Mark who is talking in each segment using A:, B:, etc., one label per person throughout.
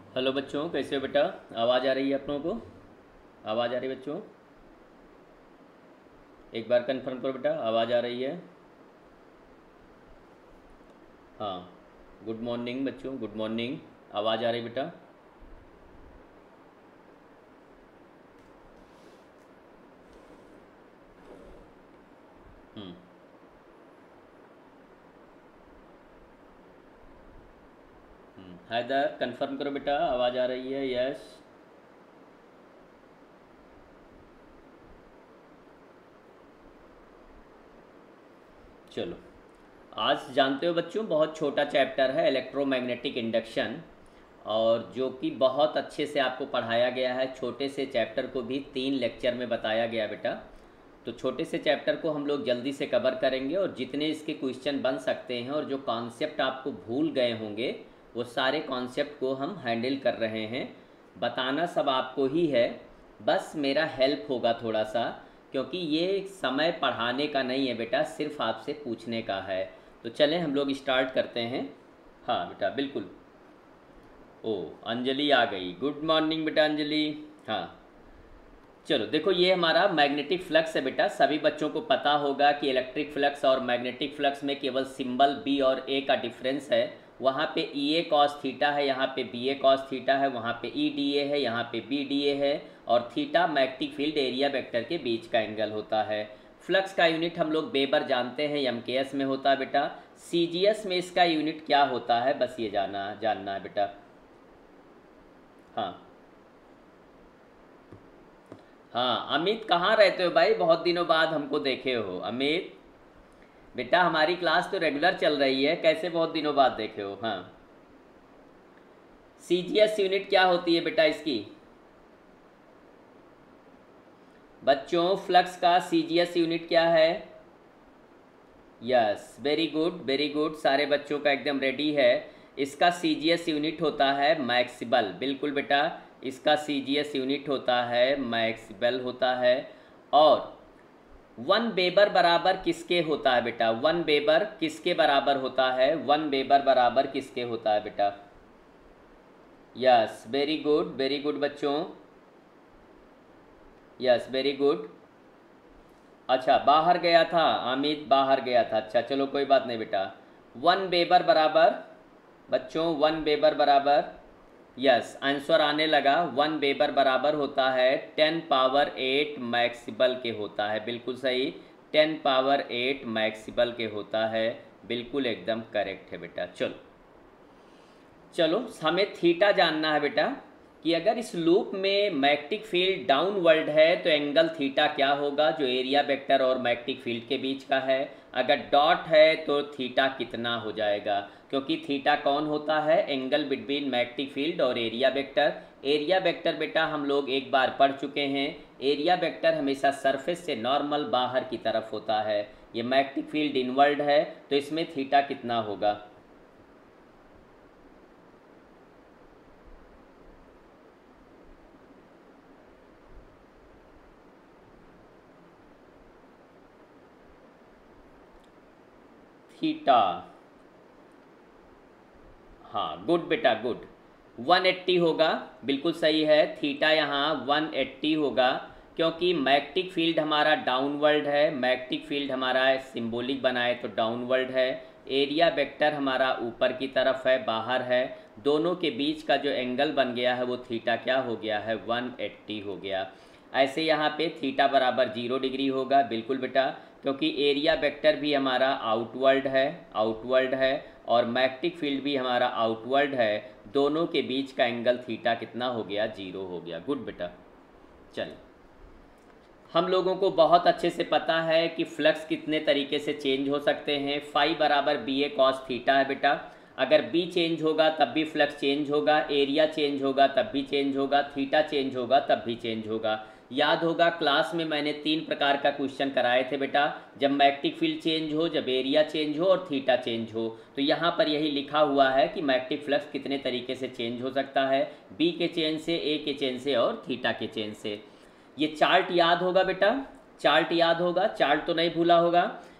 A: Hello बच्चों, कैसे हो बेटा? आवाज़ आ रही है आप लोगों को? आवाज़ आ रही है बच्चों? एक बार कंफर्म करो बेटा, आवाज़ आ रही है? हाँ। गुड मॉर्निंग बच्चों, गुड मॉर्निंग। आवाज़ आ रही बेटा? हम्म। हैदर कंफर्म करो बेटा, आवाज़ आ रही है? यस। चलो। आज जानते हो बच्चों, बहुत छोटा चैप्टर है इलेक्ट्रोमैग्नेटिक इंडक्शन, और जो कि बहुत अच्छे से आपको पढ़ाया गया है। छोटे से चैप्टर को भी 3 लेक्चर में बताया गया बेटा। तो छोटे से चैप्टर को हम लोग जल्दी से कवर करेंगे, और जितने इसके क्वेश्चन बन सकते हैं और जो कॉन्सेप्ट आपको भूल गए होंगे वो सारे कॉन्सेप्ट को हम हैंडल कर रहे हैं। बताना सब आपको ही है, बस मेरा हेल्प होगा थोड़ा सा, क्योंकि ये समय पढ़ाने का नहीं है बेटा, सिर्फ आपसे पूछने का है। तो चलें हम लोग स्टार्ट करते हैं। हाँ बेटा, बिल्कुल। ओ, अंजलि आ गई। गुड मॉर्निंग बेटा अंजलि। हाँ। चलो देखो, ये हमारा मैग्नेटिक फ्लक्स है बेटा। सभी बच्चों को पता होगा कि इलेक्ट्रिक फ्लक्स और मैग्नेटिक फ्लक्स में केवल सिंबल बी और ए का डिफरेंस है। वहाँ पे ई ए कॉस थीटा है, यहाँ पे बी ए कॉस थीटा है, वहाँ पे ई डी ए है, यहाँ पे बी डी ए है, और theta magnetic field area vector के बीच का एंगल होता है। फ्लक्स का यूनिट हम लोग वेबर जानते हैं, एम के एस में होता है बेटा। सी जी एस में इसका यूनिट क्या होता है, बस ये जानना है बेटा। हाँ। हाँ अमित, कहाँ रहते हो भाई? बहुत दिनों बाद हमको देखे हो अमित। बेटा हमारी क्लास तो रेगुलर चल रही है, कैसे बहुत दिनों बाद देखे हो? हाँ। सी जी एस यूनिट क्या होती है बेटा इसकी? बच्चों फ्लक्स का सी जी एस यूनिट क्या है? Yes, very good very good, सारे बच्चों का एकदम रेडी है। इसका सी जी एस यूनिट होता है मैक्सिबल। बिल्कुल बेटा, इसका सी जी एस यूनिट होता है मैक्सिबल होता है। और 1 वेबर बराबर किसके होता है बेटा? 1 वेबर किसके बराबर होता है? 1 वेबर बराबर किसके होता है बेटा? यस, वेरी गुड बच्चों। Yes, very good. अच्छा, बाहर गया था अमित, बाहर गया था। अच्छा चलो, कोई बात नहीं बेटा। 1 वेबर बराबर, बच्चों 1 वेबर बराबर, यस आंसर आने लगा। 1 वेबर बराबर होता है 10 पावर 8 मैक्सिबल के होता है। बिल्कुल सही, 10 पावर 8 मैक्सिबल के होता है। बिल्कुल एकदम करेक्ट है बेटा। चलो चलो, हमें थीटा जानना है बेटा, कि अगर इस लूप में मैग्नेटिक फील्ड डाउनवर्ड है तो एंगल थीटा क्या होगा, जो एरिया वेक्टर और मैग्नेटिक फील्ड के बीच का है। अगर डॉट है तो थीटा कितना हो जाएगा, क्योंकि थीटा कौन होता है? एंगल बिटवीन मैग्नेटिक फील्ड और एरिया वेक्टर। एरिया वेक्टर बेटा हम लोग एक बार पढ़ चुके हैं। एरिया वेक्टर हमेशा सरफेस से नॉर्मल बाहर की तरफ होता है। ये मैग्नेटिक फील्ड इनवर्ड है, तो इसमें थीटा कितना होगा? थीटा, हाँ गुड बेटा गुड, 180 होगा। बिल्कुल सही है, थीटा यहाँ 180 होगा, क्योंकि मैग्नेटिक फील्ड हमारा डाउनवर्ड है। मैग्नेटिक फील्ड हमारा सिंबॉलिक बनाए तो डाउनवर्ड है। एरिया वेक्टर हमारा ऊपर की तरफ है, बाहर है। दोनों के बीच का जो एंगल बन गया है वो थीटा क्या हो गया है? 180 हो गया। ऐसे यहाँ पे थीटा बराबर 0 डिग्री होगा। बिल्कुल बेटा, क्योंकि एरिया वेक्टर भी हमारा आउटवर्ड है, और मैग्नेटिक फील्ड भी हमारा आउटवर्ड है। दोनों के बीच का एंगल थीटा कितना हो गया? 0 हो गया। गुड बेटा। चल, हम लोगों को बहुत अच्छे से पता है कि फ्लक्स कितने तरीके से चेंज हो सकते हैं। फाई बराबर बी ए कॉस थीटा है बेटा। अगर बी चेंज होगा तब भी फ्लक्स चेंज होगा, एरिया चेंज होगा तब भी चेंज होगा, थीटा चेंज होगा तब भी चेंज होगा। याद होगा क्लास में मैंने 3 प्रकार का क्वेश्चन कराए थे बेटा, जब मैग्नेटिक फील्ड चेंज हो, जब एरिया चेंज हो और थीटा चेंज हो। तो यहाँ पर यही लिखा हुआ है कि मैग्नेटिक फ्लक्स कितने तरीके से चेंज हो सकता है, बी के चेंज से, ए के चेंज से और थीटा के चेंज से। ये चार्ट याद होगा बेटा, चार्ट याद होगा, चार्ट तो नहीं भूला होगा,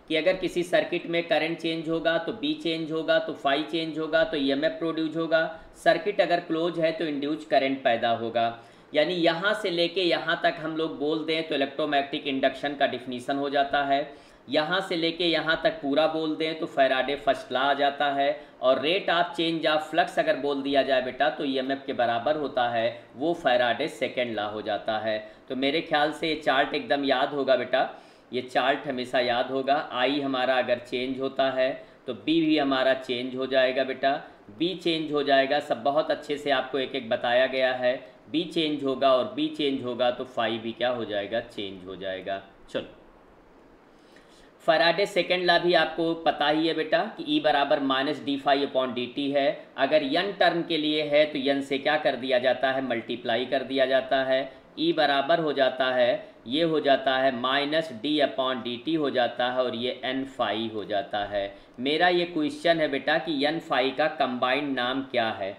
A: कि अगर किसी सर्किट में करंट चेंज होगा तो बी चेंज होगा, तो फाई चेंज होगा तो ईएमएफ प्रोड्यूस होगा। सर्किट अगर क्लोज है तो इंड्यूस करंट पैदा होगा। यानी यहाँ से लेके यहाँ तक हम लोग बोल दें तो इलेक्ट्रोमैग्नेटिक इंडक्शन का डिफिनीसन हो जाता है। यहाँ से लेके यहाँ तक पूरा बोल दें तो फैराडे फर्स्ट लॉ आ जाता है। और rate of change of flux अगर बोल दिया जाए बेटा तो ईएमएफ के बराबर होता है, वो फैराडे सेकेंड लॉ हो जाता है। तो मेरे ख्याल से ये चार्ट एकदम याद होगा बेटा, ये चार्ट हमेशा याद होगा। आई हमारा अगर चेंज होता है तो बी भी हमारा चेंज हो जाएगा बेटा, बी चेंज हो जाएगा। सब बहुत अच्छे से आपको एक एक बताया गया है। बी चेंज होगा और बी चेंज होगा तो फाई भी क्या हो जाएगा, चेंज हो जाएगा। चलो, फैराडे सेकेंड लॉ भी आपको पता ही है बेटा कि E बराबर minus D phi upon D T है। अगर यन टर्म के लिए है तो यन से क्या कर दिया जाता है, मल्टीप्लाई कर दिया जाता है। E बराबर हो जाता है, ये हो जाता है minus D upon D T हो जाता है और ये एन फाई हो जाता है। मेरा ये क्वेश्चन है बेटा कि एन फाई का कंबाइंड नाम क्या है।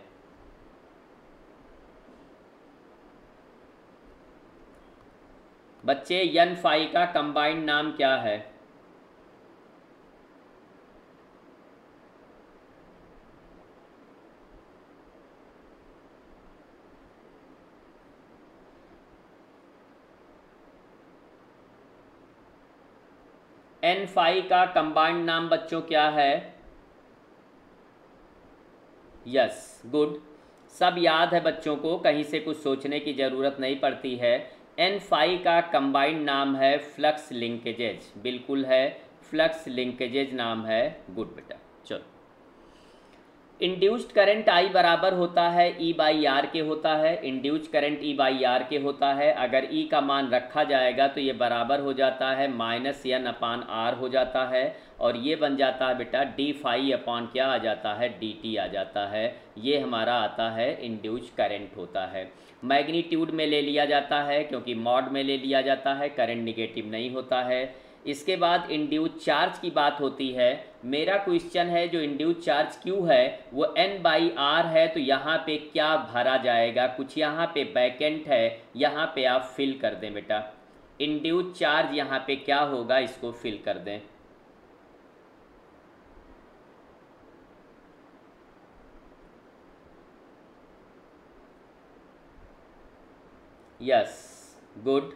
A: बच्चे एन फाई का कंबाइंड नाम क्या है? एन फाई का कंबाइंड नाम बच्चों क्या है? यस, गुड, सब याद है बच्चों को, कहीं से कुछ सोचने की ज़रूरत नहीं पड़ती है। एन फाई का कंबाइंड नाम है फ्लक्स लिंकेजेज, बिल्कुल है, फ्लक्स लिंकेजेज नाम है। गुड बेटा। चलो, इंड्यूस्ड करंट आई बराबर होता है ई बाई आर के होता है। Induced current E by R के होता है। अगर ई का मान रखा जाएगा तो ये बराबर हो जाता है माइनस एन अपान आर हो जाता है और ये बन जाता है बेटा डी फाई अपॉन क्या आ जाता है, डी टी आ जाता है। ये हमारा आता है इंड्यूस्ड करंट होता है। मैग्नीट्यूड में ले लिया जाता है क्योंकि मॉड में ले लिया जाता है, करंट निगेटिव नहीं होता है। इसके बाद इंड्यूस चार्ज की बात होती है। मेरा क्वेश्चन है जो इंड्यूस चार्ज क्यू है वो एन बाई आर है, तो यहाँ पे क्या भरा जाएगा, कुछ यहाँ पे वैकेंट है, यहाँ पे आप फिल कर दें बेटा। इंड्यूस चार्ज यहाँ पे क्या होगा, इसको फिल कर दें। यस, गुड,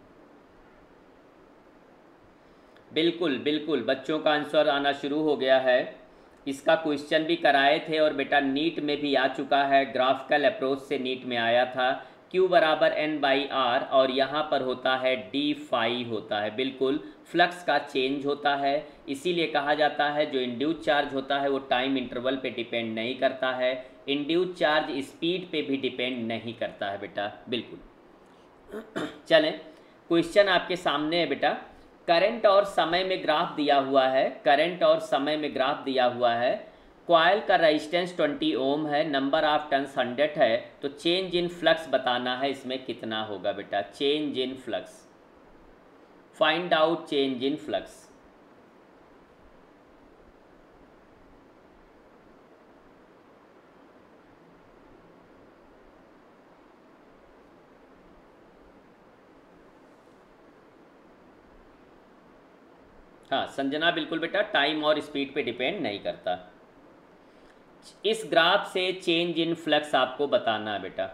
A: बिल्कुल बिल्कुल, बच्चों का आंसर आना शुरू हो गया है। इसका क्वेश्चन भी कराए थे और बेटा नीट में भी आ चुका है, ग्राफिकल अप्रोच से नीट में आया था। Q बराबर एन बाई आर और यहाँ पर होता है डी फाई होता है। बिल्कुल, फ्लक्स का चेंज होता है, इसीलिए कहा जाता है जो इंड्यूस चार्ज होता है वो टाइम इंटरवल पे डिपेंड नहीं करता है। इंड्यूस चार्ज स्पीड पे भी डिपेंड नहीं करता है बेटा। बिल्कुल, चलें, क्वेश्चन आपके सामने है बेटा। करंट और समय में ग्राफ दिया हुआ है, करंट और समय में ग्राफ दिया हुआ है। कॉइल का रेजिस्टेंस 20 ओम है, नंबर ऑफ टर्न्स 100 है, तो चेंज इन फ्लक्स बताना है, इसमें कितना होगा बेटा, change in flux, find out change in flux. हाँ संजना, बिल्कुल बेटा, टाइम और स्पीड पे डिपेंड नहीं करता। इस ग्राफ से चेंज इन फ्लक्स आपको बताना है बेटा।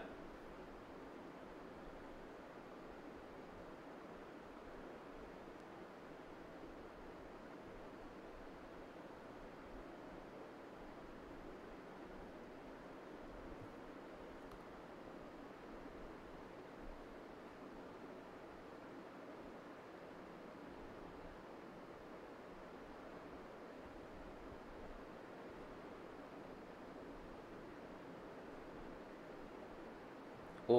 A: ओ,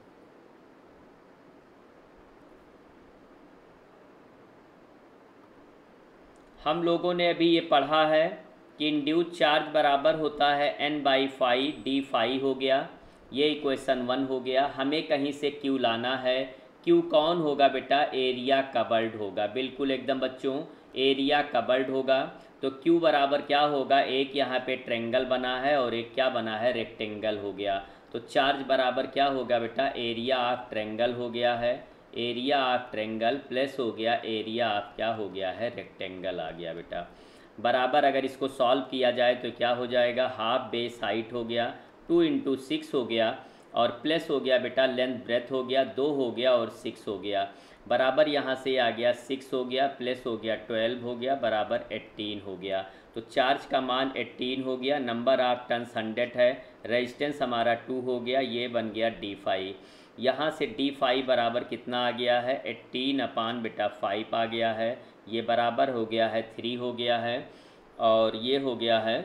A: हम लोगों ने अभी ये पढ़ा है कि इंड्यूस चार्ज बराबर होता है N by phi, D phi हो गया, ये इक्वेशन 1 हो गया। हमें कहीं से क्यू लाना है। क्यू कौन होगा बेटा, एरिया कवर्ड होगा। बिल्कुल एकदम बच्चों, एरिया कवर्ड होगा। तो क्यू बराबर क्या होगा, एक यहाँ पे ट्रेंगल बना है और एक क्या बना है, रेक्टेंगल हो गया। तो चार्ज बराबर क्या होगा बेटा, एरिया ऑफ ट्रेंगल हो गया है, एरिया ऑफ ट्रेंगल प्लस हो गया एरिया ऑफ क्या हो गया है, रेक्टेंगल आ गया बेटा। बराबर अगर इसको सॉल्व किया जाए तो क्या हो जाएगा, हाफ बेस हाइट हो गया, 2 × 6 हो गया, और प्लस हो गया बेटा लेंथ ब्रेथ हो गया, 2 हो गया और 6 हो गया। बराबर यहाँ से आ गया 6 हो गया, प्लस हो गया 12 हो गया, बराबर 18 हो गया। तो चार्ज का मान 18 हो गया, नंबर ऑफ टन्स 100 है, रेजिस्टेंस हमारा 2 हो गया, ये बन गया d5। यहाँ से d5 बराबर कितना आ गया है, 18 बेटा 5 आ गया है, ये बराबर हो गया है 3 हो गया है, और ये हो गया है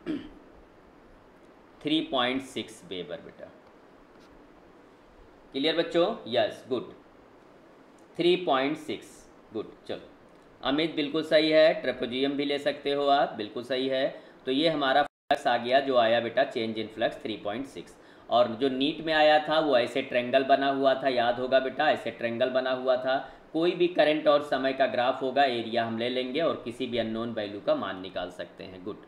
A: 3.6 वेबर बेटा। क्लियर बच्चों, यस गुड, 3.6 गुड। चलो अमित बिल्कुल सही है, ट्रेपेजियम भी ले सकते हो आप, बिल्कुल सही है। तो ये हमारा फ्लक्स आ गया जो आया बेटा चेंज इन फ्लक्स 3.6। और जो नीट में आया था वो ऐसे ट्रेंगल बना हुआ था, याद होगा बेटा, ऐसे ट्रेंगल बना हुआ था। कोई भी करंट और समय का ग्राफ होगा, एरिया हम ले लेंगे और किसी भी अननोन वैल्यू का मान निकाल सकते हैं। गुड,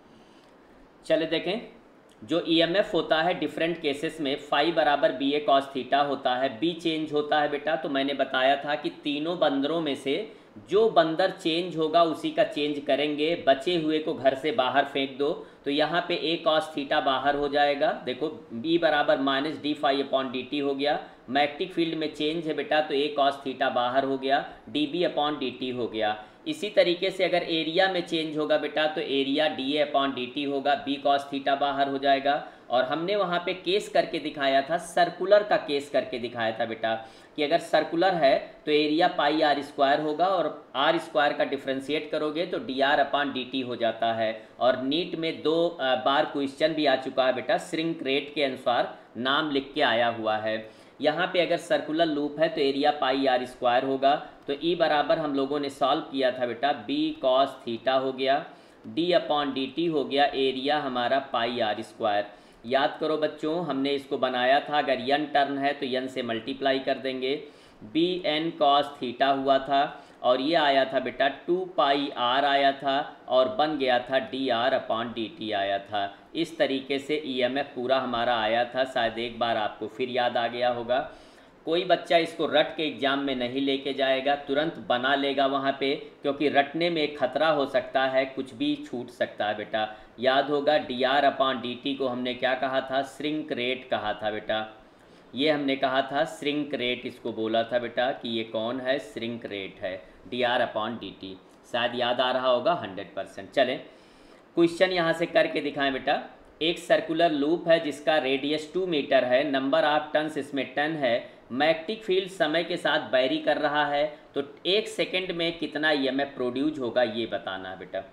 A: चले देखें। जो ईएमएफ होता है डिफरेंट केसेस में फाई बराबर बी ए कॉस थीटा होता है, बी चेंज होता है बेटा। तो मैंने बताया था कि तीनों बंदरों में से जो बंदर चेंज होगा उसी का चेंज करेंगे, बचे हुए को घर से बाहर फेंक दो। तो यहाँ पे ए कॉस थीटा बाहर हो जाएगा, देखो बी बराबर minus D phi upon D T हो गया। मैग्नेटिक फील्ड में चेंज है बेटा तो ए कॉस थीटा बाहर हो गया, D B upon D T हो गया। इसी तरीके से अगर एरिया में चेंज होगा बेटा तो area D A upon D T होगा, बी कॉस थीटा बाहर हो जाएगा। और हमने वहाँ पे केस करके दिखाया था, सर्कुलर का केस करके दिखाया था बेटा, कि अगर सर्कुलर है तो एरिया पाई आर स्क्वायर होगा, और आर स्क्वायर का डिफ्रेंशिएट करोगे तो D R upon D T हो जाता है। और नीट में 2 बार क्वेश्चन भी आ चुका है बेटा, श्रिंक रेट के अनुसार नाम लिख के आया हुआ है। यहाँ पे अगर सर्कुलर लूप है तो एरिया पाई आर स्क्वायर होगा। तो ई बराबर हम लोगों ने सॉल्व किया था बेटा, बी कॉस थीटा हो गया, डी अपॉन डी टी हो गया, एरिया हमारा पाई आर स्क्वायर। याद करो बच्चों, हमने इसको बनाया था, अगर यन टर्न है तो यन से मल्टीप्लाई कर देंगे, बी एन कॉस थीटा हुआ था, और ये आया था बेटा 2 पाई आर आया था, और बन गया था D R upon D T आया था। इस तरीके से ईएमएफ पूरा हमारा आया था, शायद एक बार आपको फिर याद आ गया होगा। कोई बच्चा इसको रट के एग्जाम में नहीं लेके जाएगा, तुरंत बना लेगा वहाँ पे, क्योंकि रटने में एक खतरा हो सकता है, कुछ भी छूट सकता है बेटा। याद होगा D R upon D T को हमने क्या कहा था, श्रिंक रेट कहा था बेटा, ये हमने कहा था श्रिंक रेट, इसको बोला था बेटा कि ये कौन है, श्रिंक रेट है, D R upon D T. शायद याद आ रहा होगा 100%। चलें क्वेश्चन यहाँ से करके दिखाएं बेटा। एक सर्कुलर लूप है जिसका रेडियस 2 मीटर है, नंबर ऑफ टन्स इसमें 10 है, मैग्नेटिक फील्ड समय के साथ वैरी कर रहा है, तो 1 सेकेंड में कितना ईएमएफ प्रोड्यूस होगा ये बताना है बेटा।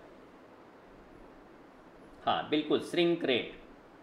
A: हाँ बिल्कुल, श्रिंक रेट।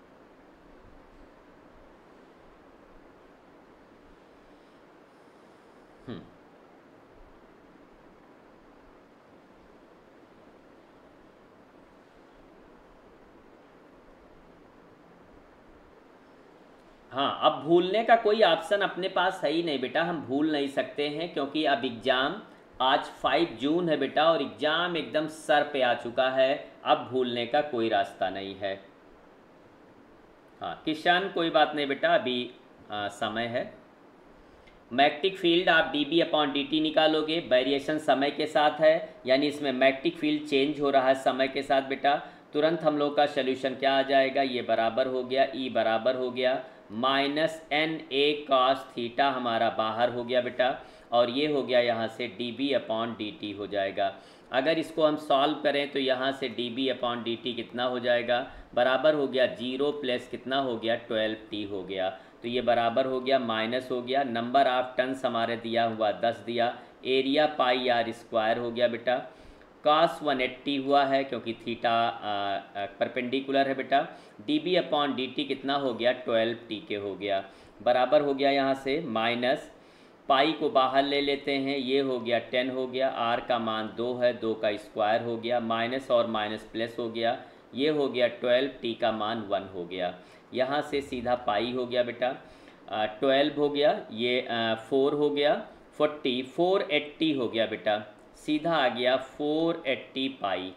A: हाँ, अब भूलने का कोई ऑप्शन अपने पास है ही नहीं बेटा, हम भूल नहीं सकते हैं, क्योंकि अब एग्ज़ाम आज 5 जून है बेटा, और एग्ज़ाम एकदम सर पे आ चुका है, अब भूलने का कोई रास्ता नहीं है। हाँ किशन, कोई बात नहीं बेटा, अभी समय है। मैग्नेटिक फील्ड आप D B upon D T निकालोगे, वेरिएशन समय के साथ है, यानी इसमें मैग्नेटिक फील्ड चेंज हो रहा है समय के साथ बेटा। तुरंत हम लोग का सोल्यूशन क्या आ जाएगा, ये बराबर हो गया, ई बराबर हो गया minus N A cos theta हमारा बाहर हो गया बेटा, और ये हो गया यहाँ से D B upon D T हो जाएगा। अगर इसको हम सॉल्व करें तो यहाँ से D B upon D T कितना हो जाएगा, बराबर हो गया 0 प्लस कितना हो गया 12t हो गया। तो ये बराबर हो गया माइनस हो गया, नंबर ऑफ टन्स हमारे दिया हुआ 10 दिया, एरिया पाई आर स्क्वायर हो गया बेटा, cos 180 हुआ है क्योंकि थीटा परपेंडिकुलर है बेटा, D B upon D T कितना हो गया 12t के हो गया, बराबर हो गया यहाँ से माइनस पाई को बाहर ले लेते हैं, ये हो गया 10 हो गया, आर का मान 2 है, 2 का स्क्वायर हो गया, माइनस और माइनस प्लस हो गया, ये हो गया 12t का मान 1 हो गया। यहाँ से सीधा पाई हो गया बेटा, 12 हो गया, ये 4 हो गया, 40 480 हो गया बेटा, सीधा आ गया 480 पाई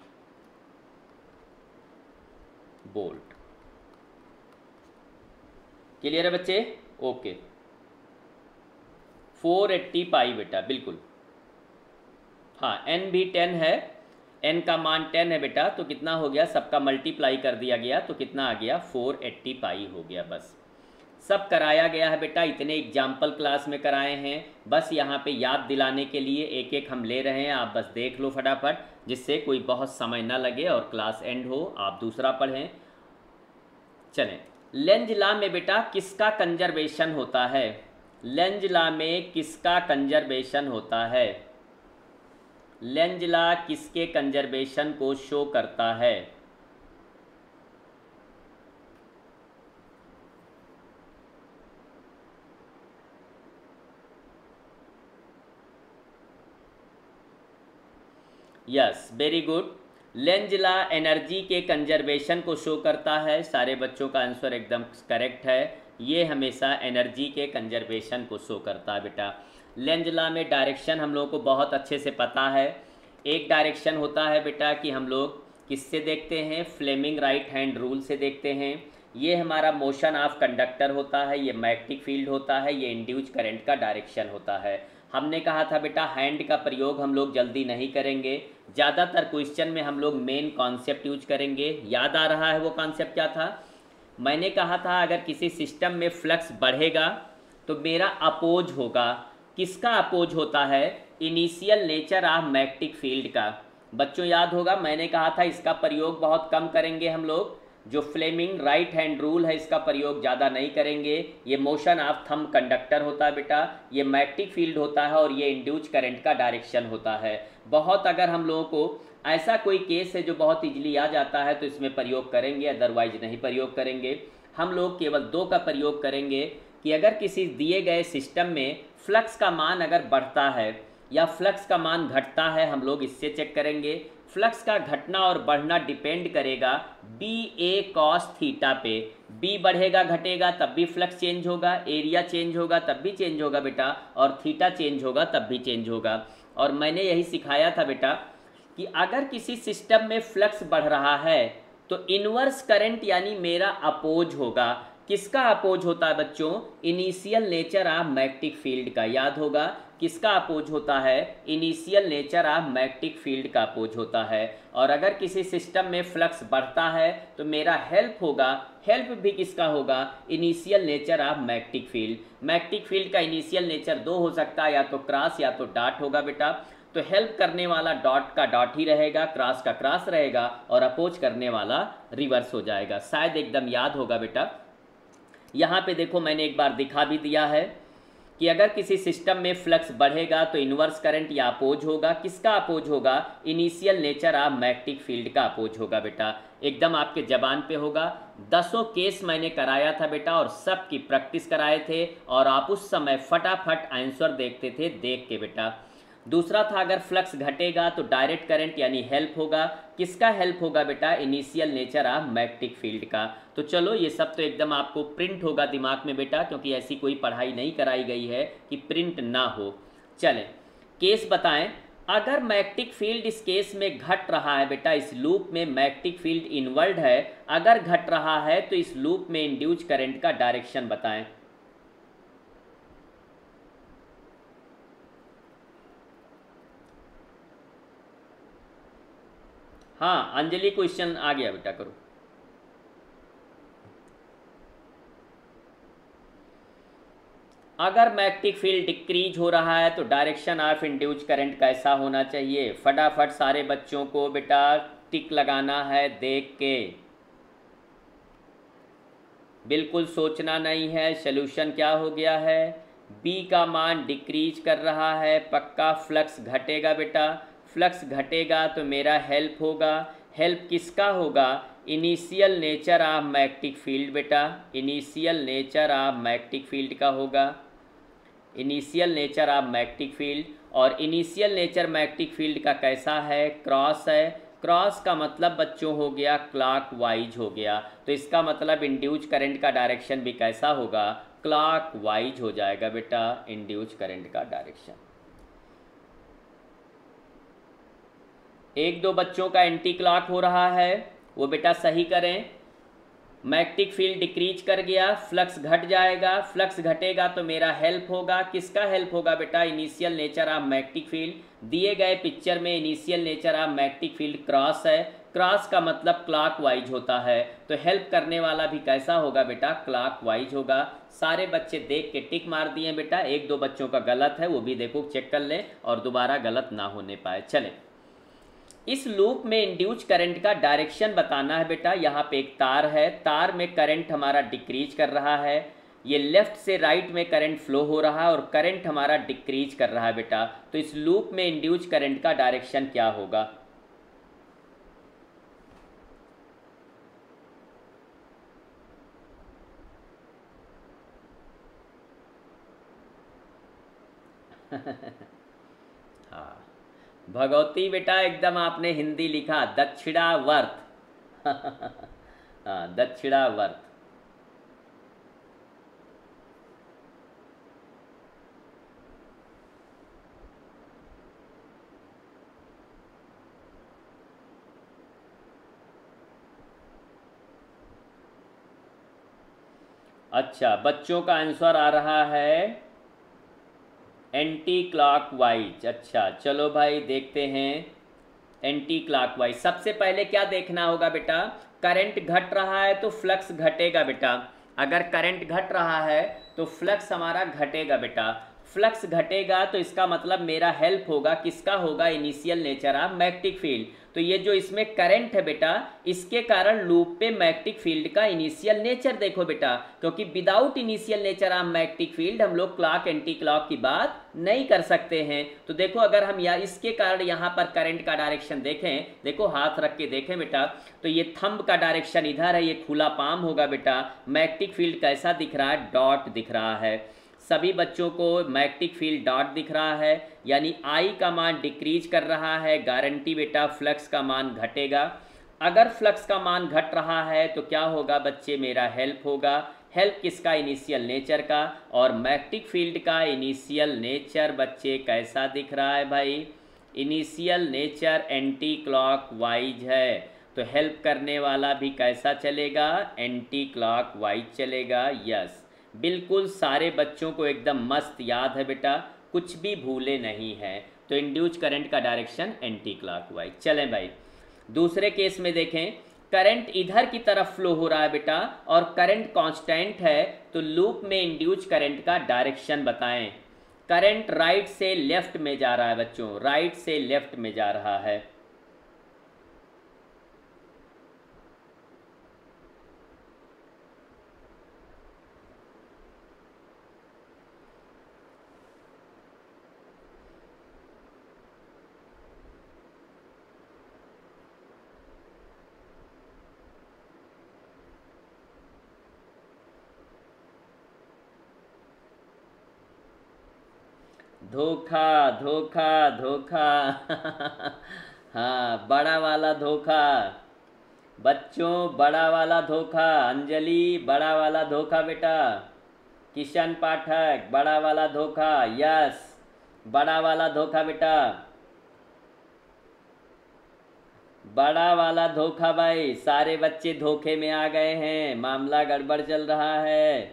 A: वोल्ट। क्लियर है बच्चे, ओके। 480 पाई बेटा, बिल्कुल। हाँ, n भी 10 है, n का मान 10 है बेटा, तो कितना हो गया, सबका मल्टीप्लाई कर दिया गया तो कितना आ गया, 480 पाई हो गया। बस सब कराया गया है बेटा, इतने एग्जाम्पल क्लास में कराए हैं। बस यहाँ पे याद दिलाने के लिए एक एक हम ले रहे हैं, आप बस देख लो फटाफट, जिससे कोई बहुत समय ना लगे और क्लास एंड हो, आप दूसरा पढ़ें। चलें, लेंज लॉ में बेटा किसका कंजर्वेशन होता है? लेंज लॉ में किसका कंजर्वेशन होता है? लेंज लॉ किसके कंजर्वेशन को शो करता है? Yes, very good. Lenz law energy के कंजर्वेशन को शो करता है। सारे बच्चों का आंसर एकदम करेक्ट है, ये हमेशा एनर्जी के कंजर्वेशन को शो करता है बेटा। लेंज लॉ में डायरेक्शन हम लोगों को बहुत अच्छे से पता है। एक डायरेक्शन होता है बेटा कि हम लोग किससे देखते हैं, फ्लेमिंग राइट हैंड रूल से देखते हैं। ये हमारा मोशन ऑफ कंडक्टर होता है, ये मैग्नेटिक फील्ड होता है, ये इंड्यूस करंट का डायरेक्शन होता है। हमने कहा था बेटा हैंड का प्रयोग हम लोग जल्दी नहीं करेंगे, ज़्यादातर क्वेश्चन में हम लोग मेन कॉन्सेप्ट यूज करेंगे। याद आ रहा है वो कॉन्सेप्ट क्या था? मैंने कहा था अगर किसी सिस्टम में फ्लक्स बढ़ेगा तो मेरा अपोज होगा। किसका अपोज होता है? Initial nature of magnetic field का। बच्चों याद होगा मैंने कहा था इसका प्रयोग बहुत कम करेंगे हम लोग, जो फ्लेमिंग राइट हैंड रूल है इसका प्रयोग ज़्यादा नहीं करेंगे। ये मोशन ऑफ थंब कंडक्टर होता है बेटा, ये मैग्नेटिक फील्ड होता है और ये इंड्यूस करंट का डायरेक्शन होता है। बहुत अगर हम लोगों को ऐसा कोई केस है जो बहुत इजीली आ जाता है तो इसमें प्रयोग करेंगे, अदरवाइज नहीं प्रयोग करेंगे। हम लोग केवल दो का प्रयोग करेंगे कि अगर किसी दिए गए सिस्टम में फ्लक्स का मान अगर बढ़ता है या फ्लक्स का मान घटता है, हम लोग इससे चेक करेंगे। फ्लक्स का घटना और बढ़ना डिपेंड करेगा बी ए कॉस थीटा पे। बी बढ़ेगा घटेगा तब भी फ्लक्स चेंज होगा, एरिया चेंज होगा तब भी चेंज होगा बेटा, और थीटा चेंज होगा तब भी चेंज होगा। और मैंने यही सिखाया था बेटा कि अगर किसी सिस्टम में फ्लक्स बढ़ रहा है तो इनवर्स करंट यानी मेरा अपोज होगा। किसका अपोज होता है बच्चों? Initial nature of magnetic field का। याद होगा किसका अपोज होता है? Initial nature of magnetic field का अपोज होता है। और अगर किसी सिस्टम में फ्लक्स बढ़ता है तो मेरा हेल्प होगा, हेल्प भी किसका होगा? Initial nature of magnetic field. Magnetic field का इनिशियल नेचर दो हो सकता है, या तो क्रॉस या तो डॉट होगा बेटा। तो हेल्प करने वाला डॉट का डॉट ही रहेगा, क्रॉस का क्रॉस रहेगा, और अपोज करने वाला रिवर्स हो जाएगा। शायद एकदम याद होगा बेटा। यहाँ पे देखो मैंने एक बार दिखा भी दिया है कि अगर किसी सिस्टम में फ्लक्स बढ़ेगा तो इन्वर्स करंट या अपोज होगा। किसका अपोज होगा? Initial nature of magnetic field का अपोज होगा बेटा। एकदम आपके जबान पे होगा। 10 केस मैंने कराया था बेटा और सब की प्रैक्टिस कराए थे, और आप उस समय फटाफट आंसर देखते थे देख के बेटा। दूसरा था अगर फ्लक्स घटेगा तो डायरेक्ट करंट यानी हेल्प होगा। किसका हेल्प होगा बेटा? Initial nature of magnetic field का। तो चलो ये सब तो एकदम आपको प्रिंट होगा दिमाग में बेटा, क्योंकि ऐसी कोई पढ़ाई नहीं कराई गई है कि प्रिंट ना हो। चलें केस बताएं। अगर मैग्नेटिक फील्ड इस केस में घट रहा है बेटा, इस लूप में मैग्नेटिक फील्ड इनवर्ड है, अगर घट रहा है तो इस लूप में इंड्यूस करंट का डायरेक्शन बताएं। हाँ अंजलि क्वेश्चन आ गया बेटा, करो। अगर मैग्नेटिक फील्ड डिक्रीज हो रहा है तो डायरेक्शन ऑफ इंड्यूस करंट कैसा होना चाहिए? फटाफट सारे बच्चों को बेटा टिक लगाना है देख के, बिल्कुल सोचना नहीं है। सोल्यूशन क्या हो गया है? बी का मान डिक्रीज कर रहा है, पक्का फ्लक्स घटेगा बेटा। फ्लक्स घटेगा तो मेरा हेल्प होगा। हेल्प किसका होगा? Initial nature of magnetic field बेटा। Initial nature of magnetic field का होगा, initial nature of magnetic field. और इनिशियल नेचर मैग्नेटिक फील्ड का कैसा है? क्रॉस है। क्रॉस का मतलब बच्चों हो गया क्लॉक वाइज हो गया, तो इसका मतलब इंड्यूस करंट का डायरेक्शन भी कैसा होगा? क्लॉक वाइज हो जाएगा बेटा इंड्यूस करंट का डायरेक्शन। एक दो बच्चों का एंटी क्लॉक हो रहा है, वो बेटा सही करें। मैग्नेटिक फील्ड डिक्रीज कर गया, फ्लक्स घट जाएगा, फ्लक्स घटेगा तो मेरा हेल्प होगा, किसका हेल्प होगा बेटा, initial nature of magnetic field. दिए गए पिक्चर में initial nature of magnetic field cross है, क्रॉस का मतलब क्लॉकवाइज होता है, तो हेल्प करने वाला भी कैसा होगा बेटा, क्लॉकवाइज होगा। सारे बच्चे देख के टिक मार दिए बेटा, एक दो बच्चों का गलत है, वो भी देखो चेक कर लें और दोबारा गलत ना होने पाए। चले, इस लूप में इंड्यूस करंट का डायरेक्शन बताना है बेटा। यहाँ पे एक तार है, तार में करंट हमारा डिक्रीज कर रहा है, ये लेफ्ट से राइट में करंट फ्लो हो रहा है और करंट हमारा डिक्रीज कर रहा है बेटा। तो इस लूप में इंड्यूस करंट का डायरेक्शन क्या होगा? हाँ भगवती बेटा, एकदम आपने हिंदी लिखा, दक्षिणावर्त। हाँ दक्षिणावर्त। अच्छा, बच्चों का आंसर आ रहा है एंटी क्लॉकवाइज। अच्छा चलो भाई देखते हैं एंटी क्लॉकवाइज। सबसे पहले क्या देखना होगा बेटा, करंट घट रहा है तो फ्लक्स घटेगा बेटा। अगर करंट घट रहा है तो फ्लक्स हमारा घटेगा बेटा। फ्लक्स घटेगा तो इसका मतलब मेरा हेल्प होगा, किसका होगा, initial nature of magnetic field. तो ये जो इसमें करंट है बेटा, इसके कारण लूप पे मैग्नेटिक फील्ड का इनिशियल नेचर देखो बेटा, क्योंकि without initial nature of magnetic field हम लोग क्लॉक एंटी क्लॉक की बात नहीं कर सकते हैं। तो देखो अगर हम इसके कारण यहाँ पर करंट का डायरेक्शन देखें, देखो हाथ रख के देखें बेटा, तो ये थंब का डायरेक्शन इधर है, ये खुला पाम होगा बेटा। मैग्नेटिक फील्ड कैसा दिख रहा है, डॉट दिख रहा है। सभी बच्चों को मैग्नेटिक फील्ड डॉट दिख रहा है, यानी आई का मान डिक्रीज कर रहा है, गारंटी बेटा फ्लक्स का मान घटेगा। अगर फ्लक्स का मान घट रहा है तो क्या होगा बच्चे, मेरा हेल्प होगा। हेल्प किसका, इनिशियल नेचर का। और मैग्नेटिक फील्ड का इनिशियल नेचर बच्चे कैसा दिख रहा है भाई, इनिशियल नेचर एंटी क्लॉकवाइज है। तो हेल्प करने वाला भी कैसा चलेगा, एंटी क्लॉकवाइज चलेगा। यस, बिल्कुल सारे बच्चों को एकदम मस्त याद है बेटा, कुछ भी भूले नहीं है। तो इंड्यूस करंट का डायरेक्शन एंटी क्लॉकवाइज। चलें भाई दूसरे केस में देखें, करंट इधर की तरफ फ्लो हो रहा है बेटा और करंट कांस्टेंट है, तो लूप में इंड्यूस करंट का डायरेक्शन बताएं। करंट राइट से लेफ्ट में जा रहा है बच्चों, राइट से लेफ्ट में जा रहा है। धोखा धोखा धोखा। हाँ बड़ा वाला धोखा बच्चों, बड़ा वाला धोखा। अंजलि बड़ा वाला धोखा बेटा। किशन पाठक बड़ा वाला धोखा। यस बड़ा वाला धोखा बेटा, बड़ा वाला धोखा भाई। सारे बच्चे धोखे में आ गए हैं, मामला गड़बड़ चल रहा है।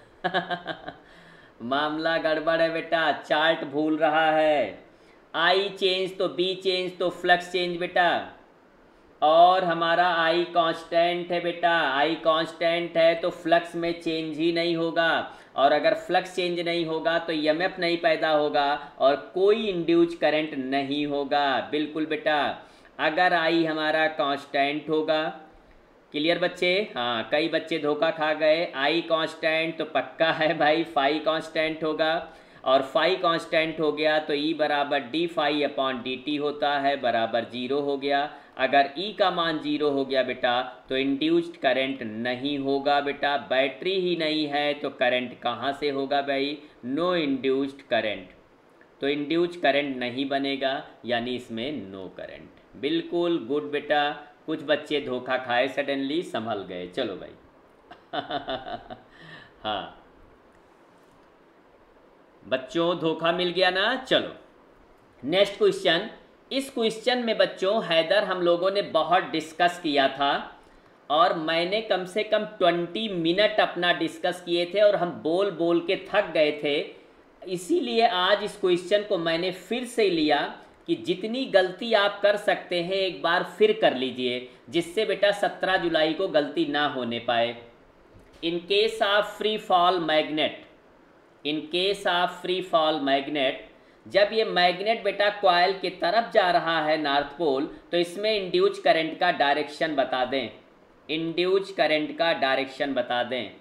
A: मामला गड़बड़ है बेटा, चार्ट भूल रहा है। आई चेंज तो बी चेंज तो फ्लक्स चेंज बेटा, और हमारा आई कांस्टेंट है बेटा। आई कांस्टेंट है तो फ्लक्स में चेंज ही नहीं होगा, और अगर फ्लक्स चेंज नहीं होगा तो ईएमएफ नहीं पैदा होगा और कोई इंड्यूस करंट नहीं होगा। बिल्कुल बेटा, अगर आई हमारा कांस्टेंट होगा। क्लियर बच्चे? हाँ, कई बच्चे धोखा खा गए। आई कांस्टेंट तो पक्का है भाई, फाई कांस्टेंट होगा, और फाई कांस्टेंट हो गया तो ई बराबर D phi upon D T होता है, बराबर 0 हो गया। अगर ई का मान 0 हो गया बेटा तो इंड्यूस्ड करंट नहीं होगा बेटा। बैटरी ही नहीं है तो करंट कहाँ से होगा भाई, नो इंड्यूस्ड करंट। तो इंड्यूस्ड करंट नहीं बनेगा, यानी इसमें नो करंट। बिल्कुल गुड बेटा, कुछ बच्चे धोखा खाए सडनली संभल गए। चलो भाई। हाँ बच्चों धोखा मिल गया ना। चलो नेक्स्ट क्वेश्चन। इस क्वेश्चन में बच्चों हैदर हम लोगों ने बहुत डिस्कस किया था, और मैंने कम से कम 20 मिनट अपना डिस्कस किए थे और हम बोल बोल के थक गए थे। इसीलिए आज इस क्वेश्चन को मैंने फिर से लिया कि जितनी गलती आप कर सकते हैं एक बार फिर कर लीजिए, जिससे बेटा 17 जुलाई को गलती ना होने पाए। In case of free fall magnet, in case of free fall magnet, जब ये मैग्नेट बेटा कॉइल की तरफ जा रहा है नॉर्थ पोल, तो इसमें इंड्यूस करंट का डायरेक्शन बता दें, इंड्यूस करंट का डायरेक्शन बता दें।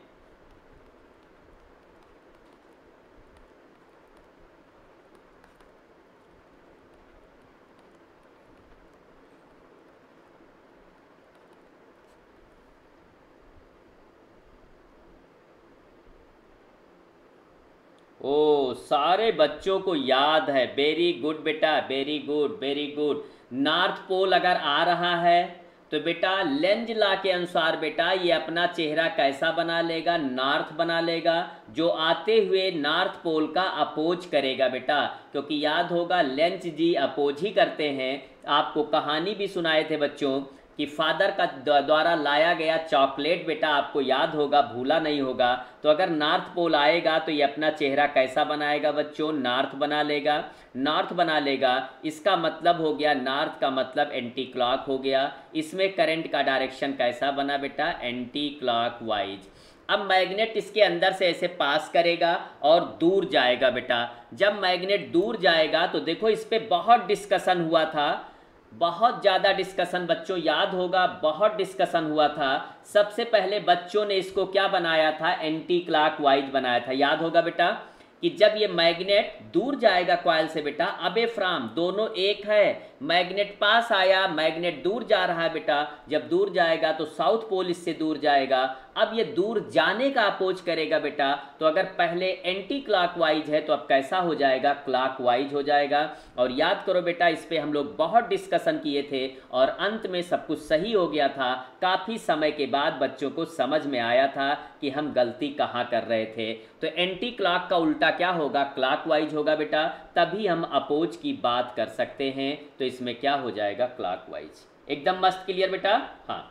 A: ओ, सारे बच्चों को याद है, वेरी गुड बेटा, very good very good. North pole अगर आ रहा है तो बेटा लेंज लॉ के अनुसार बेटा ये अपना चेहरा कैसा बना लेगा, नॉर्थ बना लेगा, जो आते हुए नॉर्थ पोल का अपोज करेगा बेटा, क्योंकि याद होगा लेंज जी अपोज ही करते हैं। आपको कहानी भी सुनाए थे बच्चों कि फादर का द्वारा लाया गया चॉकलेट बेटा आपको याद होगा, भूला नहीं होगा। तो अगर नॉर्थ पोल आएगा तो ये अपना चेहरा कैसा बनाएगा बच्चों, नॉर्थ बना लेगा, नॉर्थ बना लेगा। इसका मतलब हो गया, नॉर्थ का मतलब एंटी क्लॉक हो गया। इसमें करंट का डायरेक्शन कैसा बना बेटा, एंटी क्लॉक वाइज। अब मैग्नेट इसके अंदर से ऐसे पास करेगा और दूर जाएगा बेटा। जब मैग्नेट दूर जाएगा तो देखो इस पर बहुत डिस्कशन हुआ था, बहुत ज़्यादा डिस्कशन बच्चों याद होगा, बहुत डिस्कशन हुआ था। सबसे पहले बच्चों ने इसको क्या बनाया था, एंटी क्लॉक वाइज बनाया था। याद होगा बेटा कि जब ये मैग्नेट दूर जाएगा कॉइल से बेटा, अबे फ्रॉम, दोनों एक है। मैग्नेट पास आया, मैग्नेट दूर जा रहा है बेटा। जब दूर जाएगा तो साउथ पोल इससे दूर जाएगा। अब ये दूर जाने का अपोज करेगा बेटा। तो अगर पहले एंटी क्लॉकवाइज है तो अब कैसा हो जाएगा, क्लॉकवाइज हो जाएगा। और याद करो बेटा इस पे हम लोग बहुत डिस्कशन किए थे और अंत में सब कुछ सही हो गया था। काफ़ी समय के बाद बच्चों को समझ में आया था कि हम गलती कहाँ कर रहे थे। तो एंटी क्लॉक का उल्टा क्या होगा, क्लॉकवाइज होगा बेटा, तभी हम अपोज की बात कर सकते हैं। तो इसमें क्या हो जाएगा, क्लॉकवाइज। एकदम मस्त क्लियर बेटा। हाँ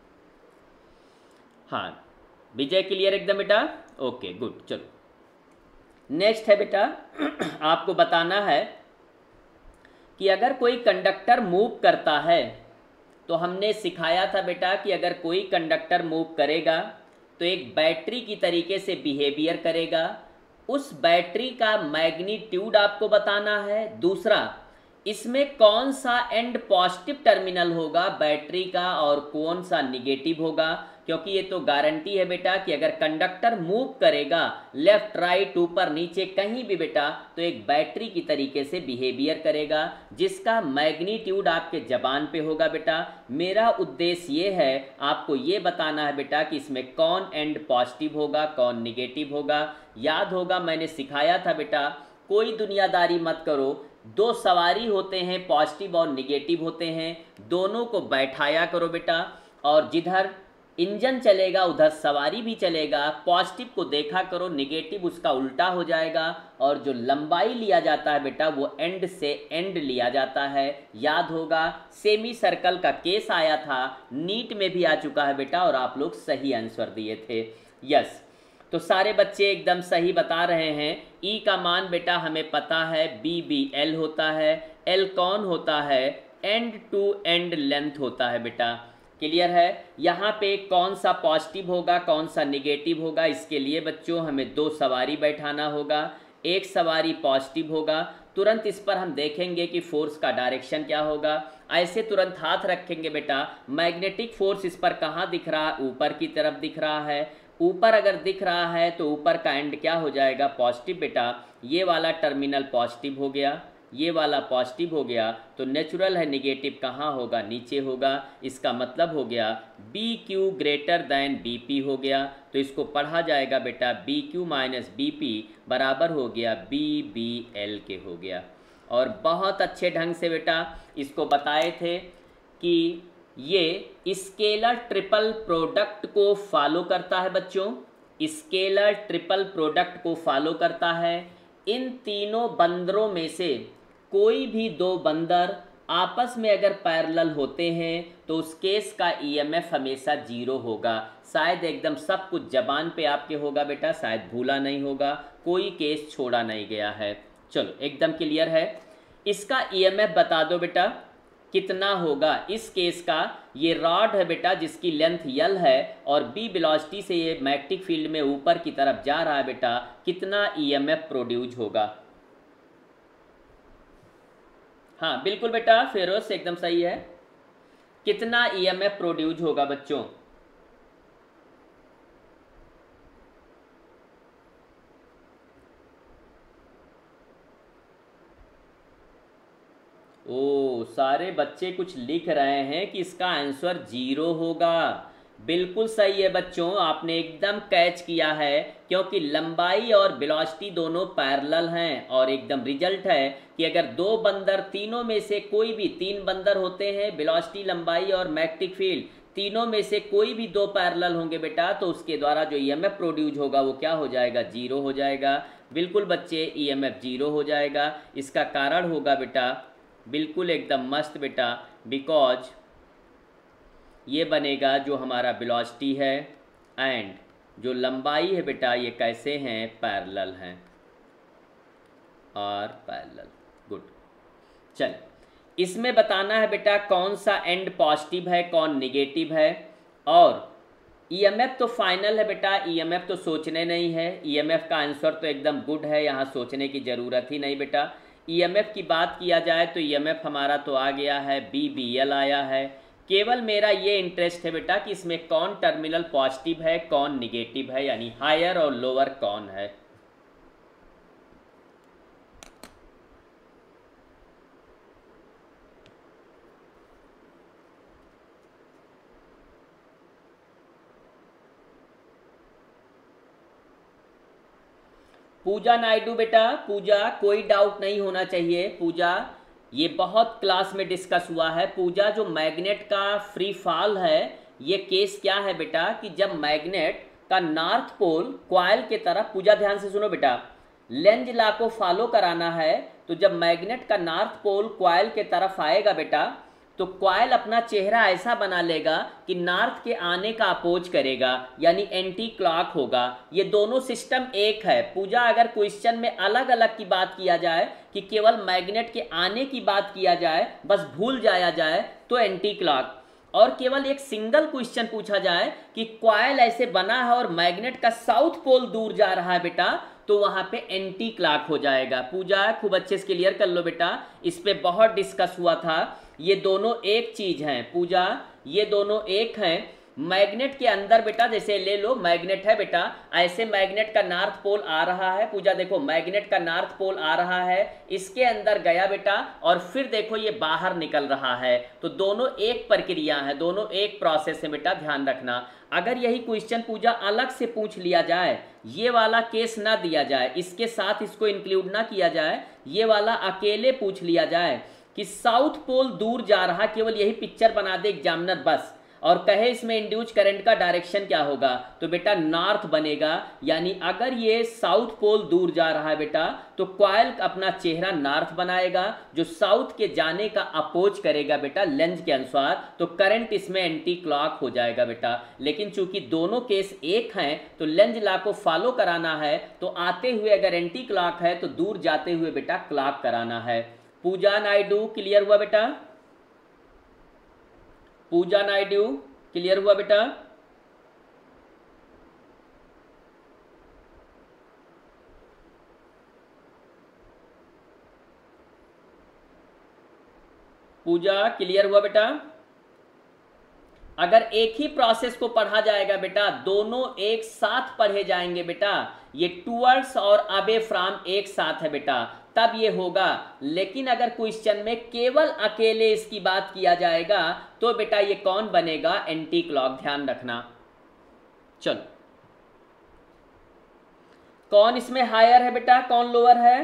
A: हाँ विजय क्लियर एकदम बेटा, ओके गुड। चलो नेक्स्ट है बेटा आपको बताना है कि अगर कोई कंडक्टर मूव करता है, तो हमने सिखाया था बेटा कि अगर कोई कंडक्टर मूव करेगा तो एक बैटरी की तरीके से बिहेवियर करेगा। उस बैटरी का मैग्नीट्यूड आपको बताना है। दूसरा, इसमें कौन सा एंड पॉजिटिव टर्मिनल होगा बैटरी का और कौन सा निगेटिव होगा, क्योंकि ये तो गारंटी है बेटा कि अगर कंडक्टर मूव करेगा लेफ्ट राइट ऊपर नीचे कहीं भी बेटा, तो एक बैटरी की तरीके से बिहेवियर करेगा जिसका मैग्नीट्यूड आपके जबान पे होगा बेटा। मेरा उद्देश्य ये है आपको ये बताना है बेटा कि इसमें कौन एंड पॉजिटिव होगा, कौन निगेटिव होगा। याद होगा मैंने सिखाया था बेटा, कोई दुनियादारी मत करो। दो सवारी होते हैं, पॉजिटिव और निगेटिव होते हैं, दोनों को बैठाया करो बेटा, और जिधर इंजन चलेगा उधर सवारी भी चलेगा। पॉजिटिव को देखा करो, निगेटिव उसका उल्टा हो जाएगा, और जो लंबाई लिया जाता है बेटा वो एंड से एंड लिया जाता है। याद होगा सेमी सर्कल का केस आया था, नीट में भी आ चुका है बेटा, और आप लोग सही आंसर दिए थे। यस, तो सारे बच्चे एकदम सही बता रहे हैं। ई का मान बेटा हमें पता है, बी बी एल होता है। एल कौन होता है, एंड टू एंड लेंथ होता है बेटा। क्लियर है। यहाँ पे कौन सा पॉजिटिव होगा कौन सा निगेटिव होगा, इसके लिए बच्चों हमें दो सवारी बैठाना होगा। एक सवारी पॉजिटिव होगा, तुरंत इस पर हम देखेंगे कि फोर्स का डायरेक्शन क्या होगा। ऐसे तुरंत हाथ रखेंगे बेटा, मैग्नेटिक फोर्स इस पर कहाँ दिख रहा है, ऊपर की तरफ दिख रहा है। ऊपर अगर दिख रहा है तो ऊपर का एंड क्या हो जाएगा, पॉजिटिव बेटा। ये वाला टर्मिनल पॉजिटिव हो गया, ये वाला पॉजिटिव हो गया, तो नेचुरल है निगेटिव कहाँ होगा, नीचे होगा। इसका मतलब हो गया B Q greater than B P हो गया। तो इसको पढ़ा जाएगा बेटा B Q minus B P बराबर हो गया बी बी एल के हो गया। और बहुत अच्छे ढंग से बेटा इसको बताए थे कि ये स्केलर ट्रिपल प्रोडक्ट को फॉलो करता है बच्चों, स्केलर ट्रिपल प्रोडक्ट को फॉलो करता है। इन तीनों बंदरों में से कोई भी दो बंदर आपस में अगर पैरेलल होते हैं तो उस केस का ईएमएफ हमेशा जीरो होगा। शायद एकदम सब कुछ जबान पे आपके होगा बेटा, शायद भूला नहीं होगा, कोई केस छोड़ा नहीं गया है। चलो एकदम क्लियर है। इसका ईएमएफ बता दो बेटा कितना होगा इस केस का। ये रॉड है बेटा जिसकी लेंथ यल है और बी वेलोसिटी से ये मैग्नेटिक फील्ड में ऊपर की तरफ जा रहा है बेटा, कितना ईएमएफ प्रोड्यूस होगा। हाँ बिल्कुल बेटा फेरोज एकदम सही है। कितना ईएमएफ प्रोड्यूस होगा बच्चों? ओ सारे बच्चे कुछ लिख रहे हैं कि इसका आंसर जीरो होगा। बिल्कुल सही है बच्चों, आपने एकदम कैच किया है, क्योंकि लंबाई और वेलोसिटी दोनों पैरेलल हैं और एकदम रिजल्ट है कि अगर दो बंदर, तीनों में से कोई भी, तीन बंदर होते हैं, वेलोसिटी, लंबाई और मैग्नेटिक फील्ड, तीनों में से कोई भी दो पैरेलल होंगे बेटा, तो उसके द्वारा जो ईएमएफ प्रोड्यूस होगा वो क्या हो जाएगा? जीरो हो जाएगा। बिल्कुल बच्चे ईएमएफ जीरो हो जाएगा। इसका कारण होगा बेटा, बिल्कुल एकदम मस्त बेटा, बिकॉज ये बनेगा जो हमारा वेलोसिटी है एंड जो लंबाई है बेटा ये कैसे हैं? पैरेलल हैं और पैरेलल। गुड। चल इसमें बताना है बेटा कौन सा एंड पॉजिटिव है कौन निगेटिव है। और ईएमएफ तो फाइनल है बेटा, ईएमएफ तो सोचने नहीं है, ईएमएफ का आंसर तो एकदम गुड है, यहाँ सोचने की ज़रूरत ही नहीं बेटा। ईएमएफ की बात किया जाए तो ईएमएफ हमारा तो आ गया है, बीबीएल आया है। केवल मेरा ये इंटरेस्ट है बेटा कि इसमें कौन टर्मिनल पॉजिटिव है कौन निगेटिव है, यानी हायर और लोअर कौन है। पूजा नायडू बेटा, पूजा कोई डाउट नहीं होना चाहिए। पूजा ये बहुत क्लास में डिस्कस हुआ है। पूजा जो मैग्नेट का फ्री फॉल है, ये केस क्या है बेटा कि जब मैग्नेट का नॉर्थ पोल कॉइल के तरफ, पूजा ध्यान से सुनो बेटा, लेंज लॉ को फॉलो कराना है तो जब मैग्नेट का नॉर्थ पोल कॉइल के तरफ आएगा बेटा, तो कॉइल अपना चेहरा ऐसा बना लेगा कि नॉर्थ के आने का अपोज करेगा, यानी एंटी क्लॉक होगा। ये दोनों सिस्टम एक है। पूजा अगर क्वेश्चन में अलग अलग की बात किया जाए कि केवल मैग्नेट के आने की बात किया जाए, बस भूल जाया जाए तो एंटी क्लॉक, और केवल एक सिंगल क्वेश्चन पूछा जाए कि कॉइल ऐसे बना है और मैग्नेट का साउथ पोल दूर जा रहा है बेटा, तो वहां पे एंटी क्लॉक हो जाएगा। पूजा खूब अच्छे से क्लियर कर लो बेटा, इस पे बहुत डिस्कस हुआ था। ये दोनों एक चीज हैं पूजा, ये दोनों एक हैं। मैग्नेट के अंदर बेटा, जैसे ले लो मैग्नेट है बेटा, ऐसे मैग्नेट का नॉर्थ पोल आ रहा है। पूजा देखो मैग्नेट का नॉर्थ पोल आ रहा है, इसके अंदर गया बेटा, और फिर देखो ये बाहर निकल रहा है। तो दोनों एक प्रक्रिया है, दोनों एक प्रोसेस है बेटा, ध्यान रखना। अगर यही क्वेश्चन पूजा अलग से पूछ लिया जाए, ये वाला केस ना दिया जाए, इसके साथ इसको इंक्लूड ना किया जाए, ये वाला अकेले पूछ लिया जाए कि साउथ पोल दूर जा रहा, केवल यही पिक्चर बना दे एग्जामिनर बस, और कहे इसमें इंड्यूस करंट का डायरेक्शन क्या होगा, तो बेटा नॉर्थ बनेगा। यानी अगर ये साउथ पोल दूर जा रहा है बेटा, तो कॉइल अपना चेहरा नॉर्थ बनाएगा, जो साउथ के जाने का अपोज करेगा बेटा लेंज के अनुसार, तो करंट इसमें एंटी क्लॉक हो जाएगा बेटा। लेकिन चूंकि दोनों केस एक हैं, तो लेंज लॉ को फॉलो कराना है, तो आते हुए अगर एंटी क्लॉक है तो दूर जाते हुए बेटा क्लॉक कराना है। पूजा नायडू क्लियर हुआ बेटा? पूजा नायडू क्लियर हुआ बेटा? पूजा क्लियर हुआ बेटा? अगर एक ही प्रोसेस को पढ़ा जाएगा बेटा, दोनों एक साथ पढ़े जाएंगे बेटा, ये टूवर्ड्स और अवे फ्रॉम एक साथ है बेटा, तब ये होगा। लेकिन अगर क्वेश्चन में केवल अकेले इसकी बात किया जाएगा, तो बेटा ये कौन बनेगा? एंटी क्लॉक, ध्यान रखना। चलो कौन इसमें हायर है बेटा, कौन लोअर है?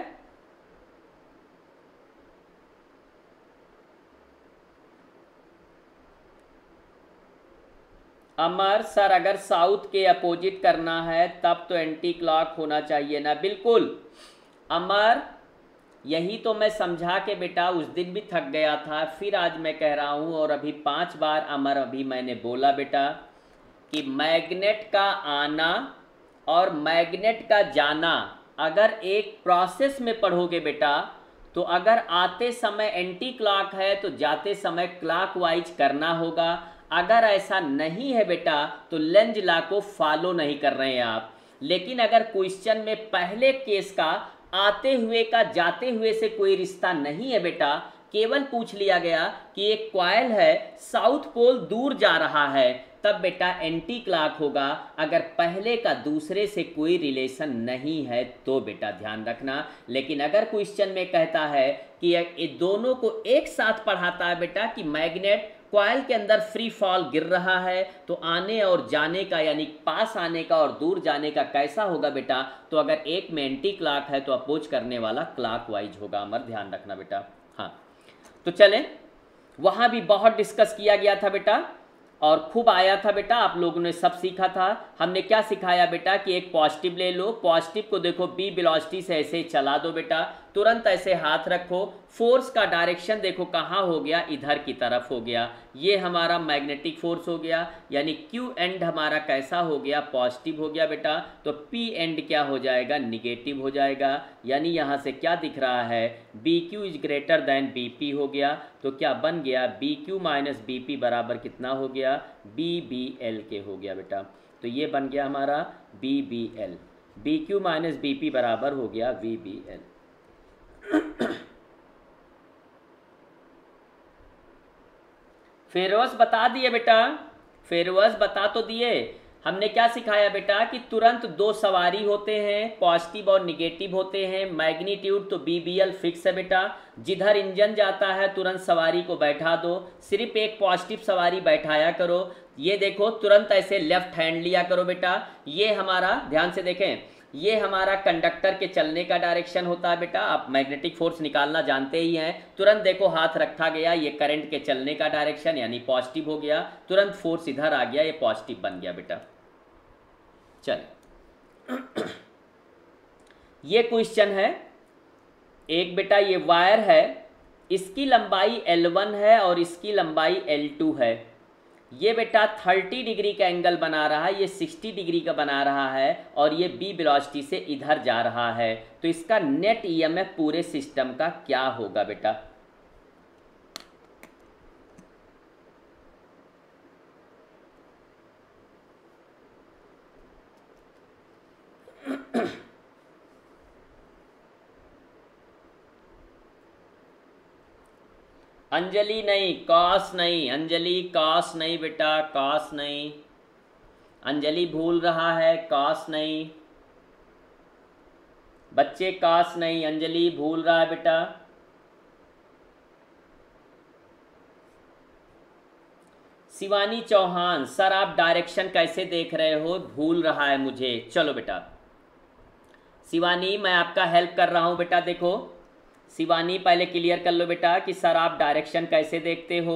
A: अमर सर, अगर साउथ के अपोजिट करना है तब तो एंटी क्लॉक होना चाहिए ना। बिल्कुल अमर, यही तो मैं समझा के बेटा उस दिन भी थक गया था, फिर आज मैं कह रहा हूँ, और अभी 5 बार अमर अभी मैंने बोला बेटा कि मैग्नेट का आना और मैग्नेट का जाना अगर एक प्रोसेस में पढ़ोगे बेटा, तो अगर आते समय एंटी क्लॉक है तो जाते समय क्लॉकवाइज करना होगा। अगर ऐसा नहीं है बेटा तो लेंज लॉ को फॉलो नहीं कर रहे हैं आप। लेकिन अगर क्वेश्चन में पहले केस का आते हुए का जाते हुए से कोई रिश्ता नहीं है बेटा, केवल पूछ लिया गया कि एक कॉइल है साउथ पोल दूर जा रहा है, तब बेटा एंटी क्लॉक होगा। अगर पहले का दूसरे से कोई रिलेशन नहीं है तो बेटा ध्यान रखना। लेकिन अगर क्वेश्चन में कहता है कि ये दोनों को एक साथ पढ़ाता है बेटा कि मैग्नेट कॉइल के अंदर फ्री फॉल गिर रहा है, तो आने और जाने का यानी पास आने का और दूर जाने का कैसा होगा बेटा, तो अगर एक में एंटी क्लॉक है तो अपोज करने वाला क्लॉकवाइज होगा। अमर ध्यान रखना बेटा। हाँ, तो चलें, वहाँ भी बहुत डिस्कस किया गया था बेटा और खूब आया था बेटा, आप लोगों ने सब सीखा था। हमने क्या सिखाया बेटा कि एक पॉजिटिव ले लो, पॉजिटिव को देखो बी वेलोसिटी से ऐसे ही चला दो बेटा, तुरंत ऐसे हाथ रखो, फोर्स का डायरेक्शन देखो कहाँ हो गया, इधर की तरफ हो गया। ये हमारा मैग्नेटिक फोर्स हो गया, यानी क्यू एंड हमारा कैसा हो गया, पॉजिटिव हो गया बेटा। तो पी एंड क्या हो जाएगा, निगेटिव हो जाएगा। यानी यहाँ से क्या दिख रहा है, B Q is greater than B P हो गया। तो क्या बन गया, B Q minus B P बराबर कितना हो गया, बी बी एल के हो गया बेटा। तो ये बन गया हमारा B B L, B Q minus B P बराबर हो गया वी बी एल। फेरोस बता दिए बेटा, फेरोस बता तो दिए। हमने क्या सिखाया बेटा कि तुरंत दो सवारी होते हैं, पॉजिटिव और निगेटिव होते हैं। मैग्नीट्यूड तो बीबीएल फिक्स है बेटा, जिधर इंजन जाता है तुरंत सवारी को बैठा दो, सिर्फ एक पॉजिटिव सवारी बैठाया करो। ये देखो तुरंत ऐसे लेफ्ट हैंड लिया करो बेटा। ये हमारा ध्यान से देखें, ये हमारा कंडक्टर के चलने का डायरेक्शन होता है बेटा। आप मैग्नेटिक फोर्स निकालना जानते ही हैं। तुरंत देखो हाथ रखा गया, ये करंट के चलने का डायरेक्शन यानी पॉजिटिव हो गया, तुरंत फोर्स इधर आ गया, ये पॉजिटिव बन गया बेटा। चल ये क्वेश्चन है एक बेटा, ये वायर है, इसकी लंबाई L1 है और इसकी लंबाई L2 है। ये बेटा 30 डिग्री का एंगल बना रहा है, ये 60 डिग्री का बना रहा है और ये बी वेलोसिटी से इधर जा रहा है। तो इसका नेट ईएमएफ पूरे सिस्टम का क्या होगा बेटा। अंजलि नहीं, कॉस नहीं, अंजलि कॉस नहीं बेटा, कॉस नहीं। अंजलि भूल रहा है, कॉस नहीं बच्चे, कॉस नहीं। अंजलि भूल रहा है बेटा। शिवानी चौहान, सर आप डायरेक्शन कैसे देख रहे हो, भूल रहा है मुझे। चलो बेटा शिवानी, मैं आपका हेल्प कर रहा हूं बेटा। देखो शिवानी पहले क्लियर कर लो बेटा कि सर आप डायरेक्शन कैसे देखते हो।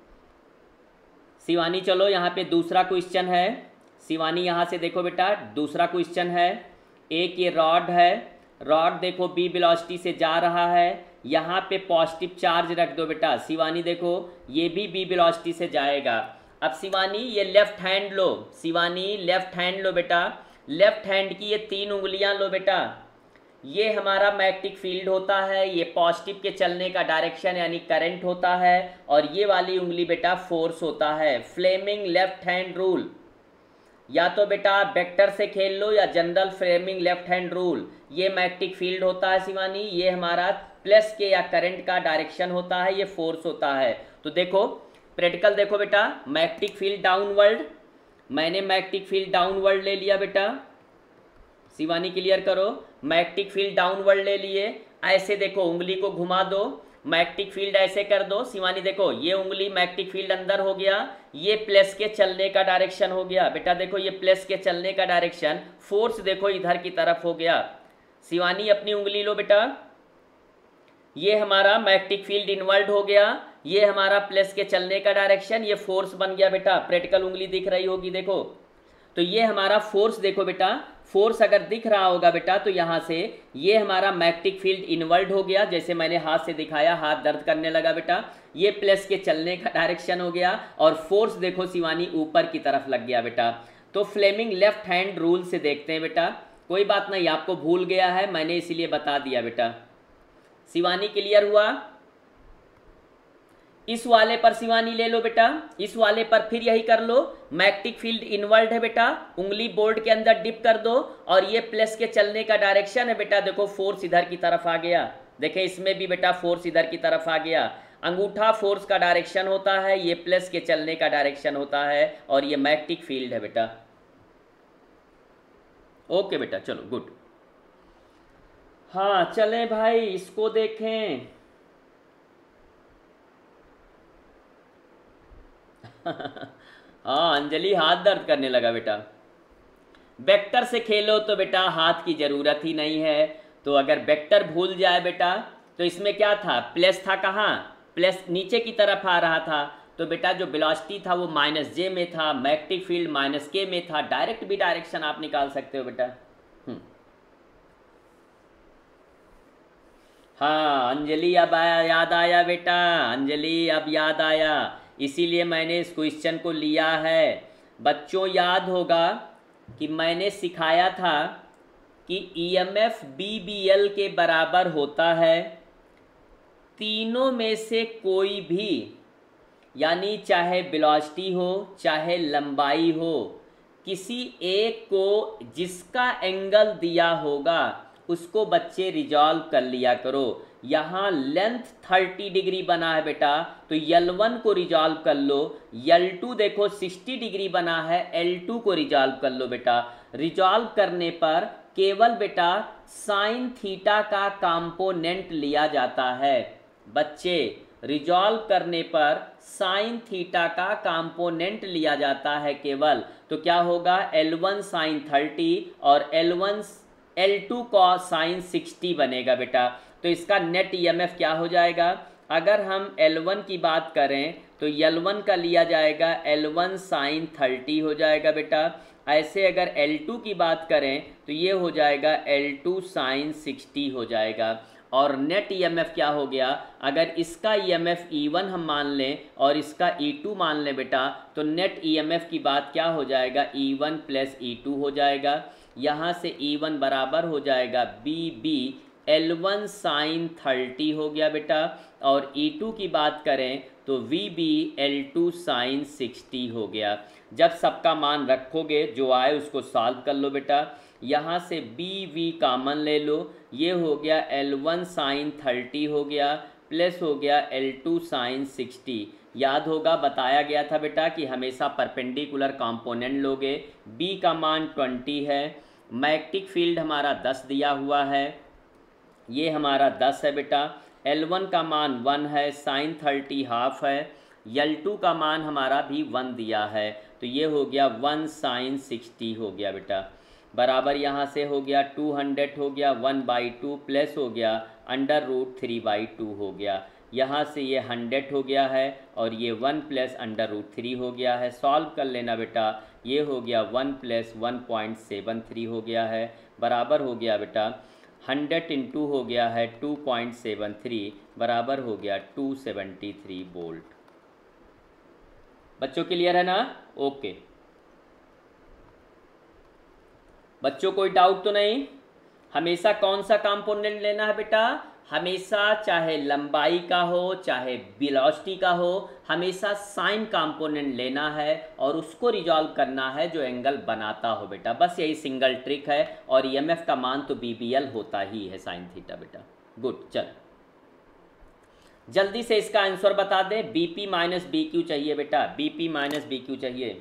A: शिवानी चलो यहाँ पे दूसरा क्वेश्चन है। शिवानी यहाँ से देखो बेटा, दूसरा क्वेश्चन है। एक ये रॉड है, रॉड देखो बी वेलोसिटी से जा रहा है, यहाँ पे पॉजिटिव चार्ज रख दो बेटा। शिवानी देखो ये भी बी वेलोसिटी से जाएगा। अब शिवानी ये लेफ्ट हैंड लो, शिवानी लेफ्ट हैंड लो बेटा। लेफ्ट हैंड की ये 3 उंगलियां लो बेटा। ये हमारा मैग्नेटिक फील्ड होता है, ये पॉजिटिव के चलने का डायरेक्शन यानी करंट होता है, और ये वाली उंगली बेटा फोर्स होता है। फ्लेमिंग लेफ्ट हैंड रूल, या तो बेटा वेक्टर से खेल लो या general Fleming left hand rule. ये मैग्नेटिक फील्ड होता है शिवानी, ये हमारा प्लस के या करंट का डायरेक्शन होता है, ये फोर्स होता है। तो देखो प्रैक्टिकल देखो बेटा, मैग्नेटिक फील्ड डाउनवर्ड, मैंने मैग्नेटिक फील्ड डाउनवर्ड ले लिया बेटा। शिवानी क्लियर करो, मैग्नेटिक फील्ड डाउनवर्ड ले लिए। ऐसे देखो उंगली को घुमा दो, मैग्नेटिक फील्ड ऐसे कर दो। शिवानी देखो ये उंगली मैग्नेटिक फील्ड अंदर हो गया, ये प्लस के चलने का डायरेक्शन हो गया बेटा। देखो ये प्लस के चलने का डायरेक्शन, फोर्स देखो इधर की तरफ हो गया। शिवानी अपनी उंगली लो बेटा, ये हमारा मैग्नेटिक फील्ड इनवर्ड हो गया, ये हमारा प्लस के चलने का डायरेक्शन, ये फोर्स बन गया बेटा। प्रैक्टिकल उंगली दिख रही होगी देखो, तो ये हमारा फोर्स देखो बेटा, फोर्स अगर दिख रहा होगा बेटा तो यहाँ से ये हमारा मैग्नेटिक फील्ड इनवर्ट हो गया, जैसे मैंने हाथ से दिखाया, हाथ दर्द करने लगा बेटा, ये प्लस के चलने का डायरेक्शन हो गया, और फोर्स देखो शिवानी ऊपर की तरफ लग गया बेटा। तो फ्लेमिंग लेफ्ट हैंड रूल से देखते हैं बेटा, कोई बात नहीं, आपको भूल गया है, मैंने इसीलिए बता दिया बेटा। शिवानी क्लियर हुआ? इस वाले पर शिवानी ले लो बेटा, इस वाले पर फिर यही कर लो, मैग्नेटिक फील्ड इनवर्ट है बेटा, उंगली बोर्ड के अंदर डिप कर दो, और ये प्लस के चलने का डायरेक्शन है बेटा, देखो फोर्स इधर की तरफ आ गया, देखें इसमें भी बेटा फोर्स इधर की तरफ आ गया, अंगूठा फोर्स का डायरेक्शन होता है, ये प्लस के चलने का डायरेक्शन होता है, और ये मैग्नेटिक फील्ड है बेटा। ओके बेटा, चलो गुड। हाँ चलें भाई, इसको देखें। हाँ अंजलि, हाथ दर्द करने लगा बेटा। वेक्टर से खेलो तो बेटा हाथ की ज़रूरत ही नहीं है, तो अगर वेक्टर भूल जाए बेटा तो इसमें क्या था, प्लस था, कहाँ प्लस, नीचे की तरफ आ रहा था, तो बेटा जो वेलोसिटी था वो -j में था, मैग्नेटिक फील्ड -k में था, डायरेक्ट भी डायरेक्शन आप निकाल सकते हो बेटा। हाँ अंजलि, अब आया, याद आया बेटा, अंजलि अब याद आया, इसीलिए मैंने इस क्वेश्चन को लिया है। बच्चों याद होगा कि मैंने सिखाया था कि ईएमएफ बीबीएल के बराबर होता है तीनों में से कोई भी, यानी चाहे वेलोसिटी हो चाहे लंबाई हो, किसी एक को जिसका एंगल दिया होगा उसको बच्चे रिजॉल्व कर लिया करो। यहाँ लेंथ 30 डिग्री बना है बेटा, तो L1 को रिजॉल्व कर लो, L2 देखो 60 डिग्री बना है, L2 को रिजॉल्व कर लो बेटा। रिजॉल्व करने पर केवल बेटा साइन थीटा का कंपोनेंट लिया जाता है बच्चे, रिजॉल्व करने पर साइन थीटा का कंपोनेंट लिया जाता है केवल, तो क्या होगा, L1 साइन 30 और L2 का साइन 60 बनेगा बेटा। तो इसका नेट ईएमएफ क्या हो जाएगा, अगर हम L1 की बात करें तो L1 का लिया जाएगा L1 साइन 30 हो जाएगा बेटा। ऐसे अगर L2 की बात करें तो ये हो जाएगा L2 साइन 60 हो जाएगा। और नेट ईएमएफ क्या हो गया, अगर इसका ईएमएफ E1 हम मान लें और इसका E2 मान लें बेटा, तो नेट ईएमएफ की बात क्या हो जाएगा, E1 प्लस E2 हो जाएगा। यहाँ से E1 बराबर हो जाएगा BB L1 साइन 30 हो गया बेटा, और E2 की बात करें तो VB L2 साइन 60 हो गया। जब सबका मान रखोगे जो आए उसको सॉल्व कर लो बेटा, यहाँ से BV कॉमन ले लो, ये हो गया L1 साइन 30 हो गया, प्लस हो गया L2 साइन 60। याद होगा बताया गया था बेटा कि हमेशा परपेंडिकुलर कंपोनेंट लोगे। B का मान 20 है, मैग्नेटिक फील्ड हमारा 10 दिया हुआ है, ये हमारा 10 है बेटा, L1 का मान 1 है, साइन 30 हाफ है, L2 का मान हमारा भी 1 दिया है, तो ये हो गया 1 साइन 60 हो गया बेटा, बराबर यहाँ से हो गया 200 हो गया, 1/2 प्लस हो गया √3/2 हो गया, यहाँ से ये 100 हो गया है, और ये 1 प्लस √3 हो गया है। सॉल्व कर लेना बेटा, ये हो गया 1 प्लस 1.73 हो गया है, बराबर हो गया बेटा 100 इंटू हो गया है 2.73, बराबर हो गया 273 वोल्ट। बच्चों क्लियर है ना? ओके बच्चों, कोई डाउट तो नहीं? हमेशा कौन सा कंपोनेंट लेना है बेटा, हमेशा चाहे लंबाई का हो चाहे वेलोसिटी का हो, हमेशा साइन कंपोनेंट लेना है और उसको रिजॉल्व करना है जो एंगल बनाता हो बेटा, बस यही सिंगल ट्रिक है। और ईएमएफ का मान तो BBL होता ही है साइन थीटा बेटा। गुड, चल जल्दी से इसका आंसर बता दें। BP माइनस BQ चाहिए बेटा, BP माइनस BQ चाहिए।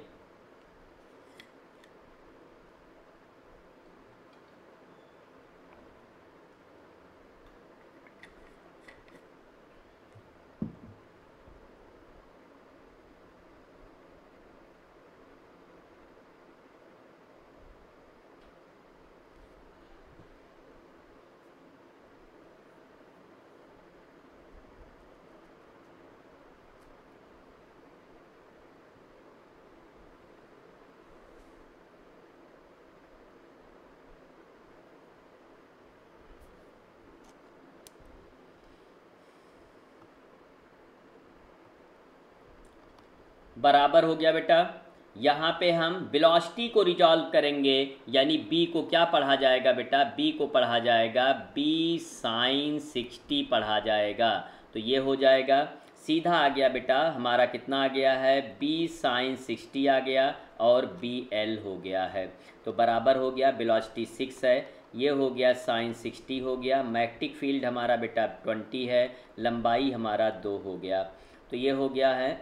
A: बराबर हो गया बेटा, यहाँ पे हम वेलोसिटी को रिजॉल्व करेंगे, यानी b को क्या पढ़ा जाएगा बेटा, b को पढ़ा जाएगा b sin 60 पढ़ा जाएगा। तो ये हो जाएगा, सीधा आ गया बेटा, हमारा कितना आ गया है, b sin 60 आ गया और bl हो गया है। तो बराबर हो गया, वेलोसिटी 6 है, ये हो गया sin 60 हो गया, मैग्नेटिक फील्ड हमारा बेटा 20 है, लंबाई हमारा 2 हो गया। तो ये हो गया है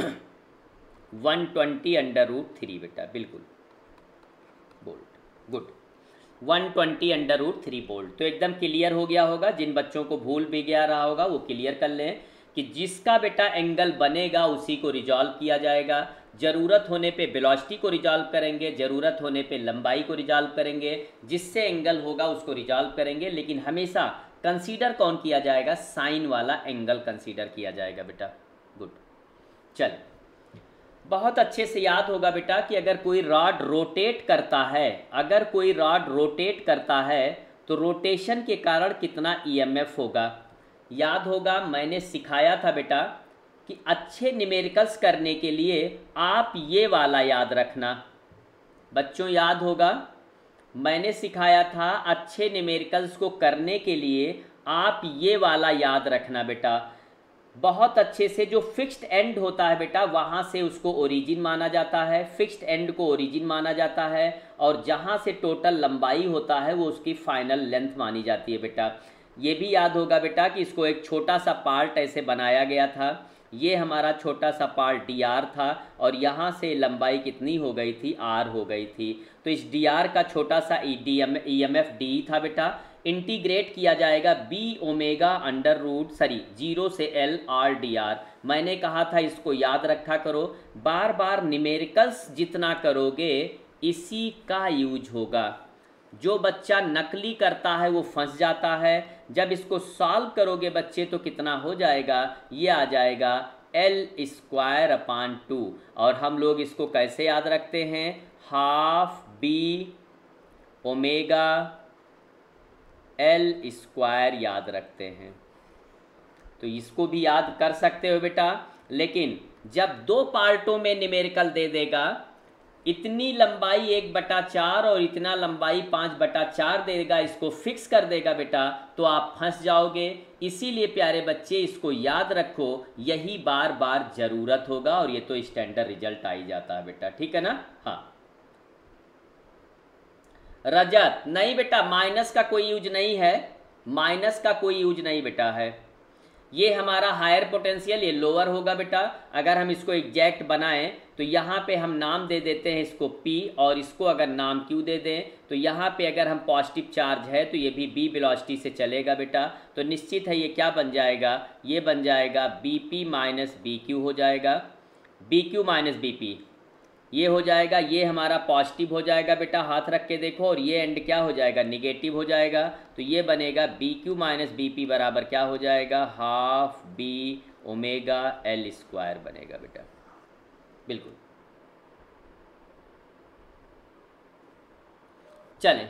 A: 120√3 बेटा, बिल्कुल बोल्ट, गुड, 120√3 बोल्ट। तो एकदम क्लियर हो गया होगा, जिन बच्चों को भूल भी गया रहा होगा वो क्लियर कर लें कि जिसका बेटा एंगल बनेगा उसी को रिजॉल्व किया जाएगा। ज़रूरत होने पे वेलोसिटी को रिजॉल्व करेंगे, ज़रूरत होने पे लंबाई को रिजॉल्व करेंगे, जिससे एंगल होगा उसको रिजॉल्व करेंगे, लेकिन हमेशा कंसीडर कौन किया जाएगा, साइन वाला एंगल कंसीडर किया जाएगा बेटा। गुड, चल बहुत अच्छे से याद होगा बेटा कि अगर कोई रॉड रोटेट करता है, अगर कोई रॉड रोटेट करता है तो रोटेशन के कारण कितना ईएमएफ होगा। याद होगा मैंने सिखाया था बेटा कि अच्छे न्यूमेरिकल्स करने के लिए आप ये वाला याद रखना। बच्चों याद होगा मैंने सिखाया था, अच्छे न्यूमेरिकल्स को करने के लिए आप ये वाला याद रखना बेटा। बहुत अच्छे से जो फिक्स्ड एंड होता है बेटा, वहाँ से उसको ओरिजिन माना जाता है, फिक्स्ड एंड को ओरिजिन माना जाता है, और जहाँ से टोटल लंबाई होता है वो उसकी फाइनल लेंथ मानी जाती है बेटा। ये भी याद होगा बेटा कि इसको एक छोटा सा पार्ट ऐसे बनाया गया था, ये हमारा छोटा सा पार्ट dr था, और यहाँ से लंबाई कितनी हो गई थी, r हो गई थी। तो इस dr का छोटा सा EMF d था बेटा, इंटीग्रेट किया जाएगा b ओमेगा अंडर रूट 0 से l r dr। मैंने कहा था इसको याद रखा करो, बार बार न्यूमेरिकल्स जितना करोगे इसी का यूज होगा। जो बच्चा नकली करता है वो फंस जाता है, जब इसको सॉल्व करोगे बच्चे तो कितना हो जाएगा, ये आ जाएगा L²/2। और हम लोग इसको कैसे याद रखते हैं, हाफ b ओमेगा L² याद रखते हैं। तो इसको भी याद कर सकते हो बेटा, लेकिन जब दो पार्टों में न्यूमेरिकल दे देगा, इतनी लंबाई 1/4 और इतना लंबाई 5/4 देगा, इसको फिक्स कर देगा बेटा, तो आप फंस जाओगे। इसीलिए प्यारे बच्चे इसको याद रखो, यही बार बार ज़रूरत होगा, और ये तो स्टैंडर्ड रिजल्ट आ ही जाता है बेटा, ठीक है ना। हाँ रजत नहीं बेटा, माइनस का कोई यूज नहीं है, माइनस का कोई यूज नहीं बेटा है। ये हमारा हायर पोटेंशियल, ये लोअर होगा बेटा। अगर हम इसको एग्जैक्ट बनाएं तो यहाँ पे हम नाम दे देते हैं इसको P, और इसको अगर नाम Q दे दें तो यहाँ पे अगर हम पॉजिटिव चार्ज है तो ये भी B वेलोसिटी से चलेगा बेटा। तो निश्चित है ये क्या बन जाएगा, ये बन जाएगा BP माइनस BQ हो जाएगा, BQ माइनस BP ये हो जाएगा, ये हमारा पॉजिटिव हो जाएगा बेटा, हाथ रख के देखो, और ये एंड क्या हो जाएगा, निगेटिव हो जाएगा। तो ये बनेगा BQ माइनस BP बराबर क्या हो जाएगा, हाफ B ओमेगा L² बनेगा बेटा, बिल्कुल। चलें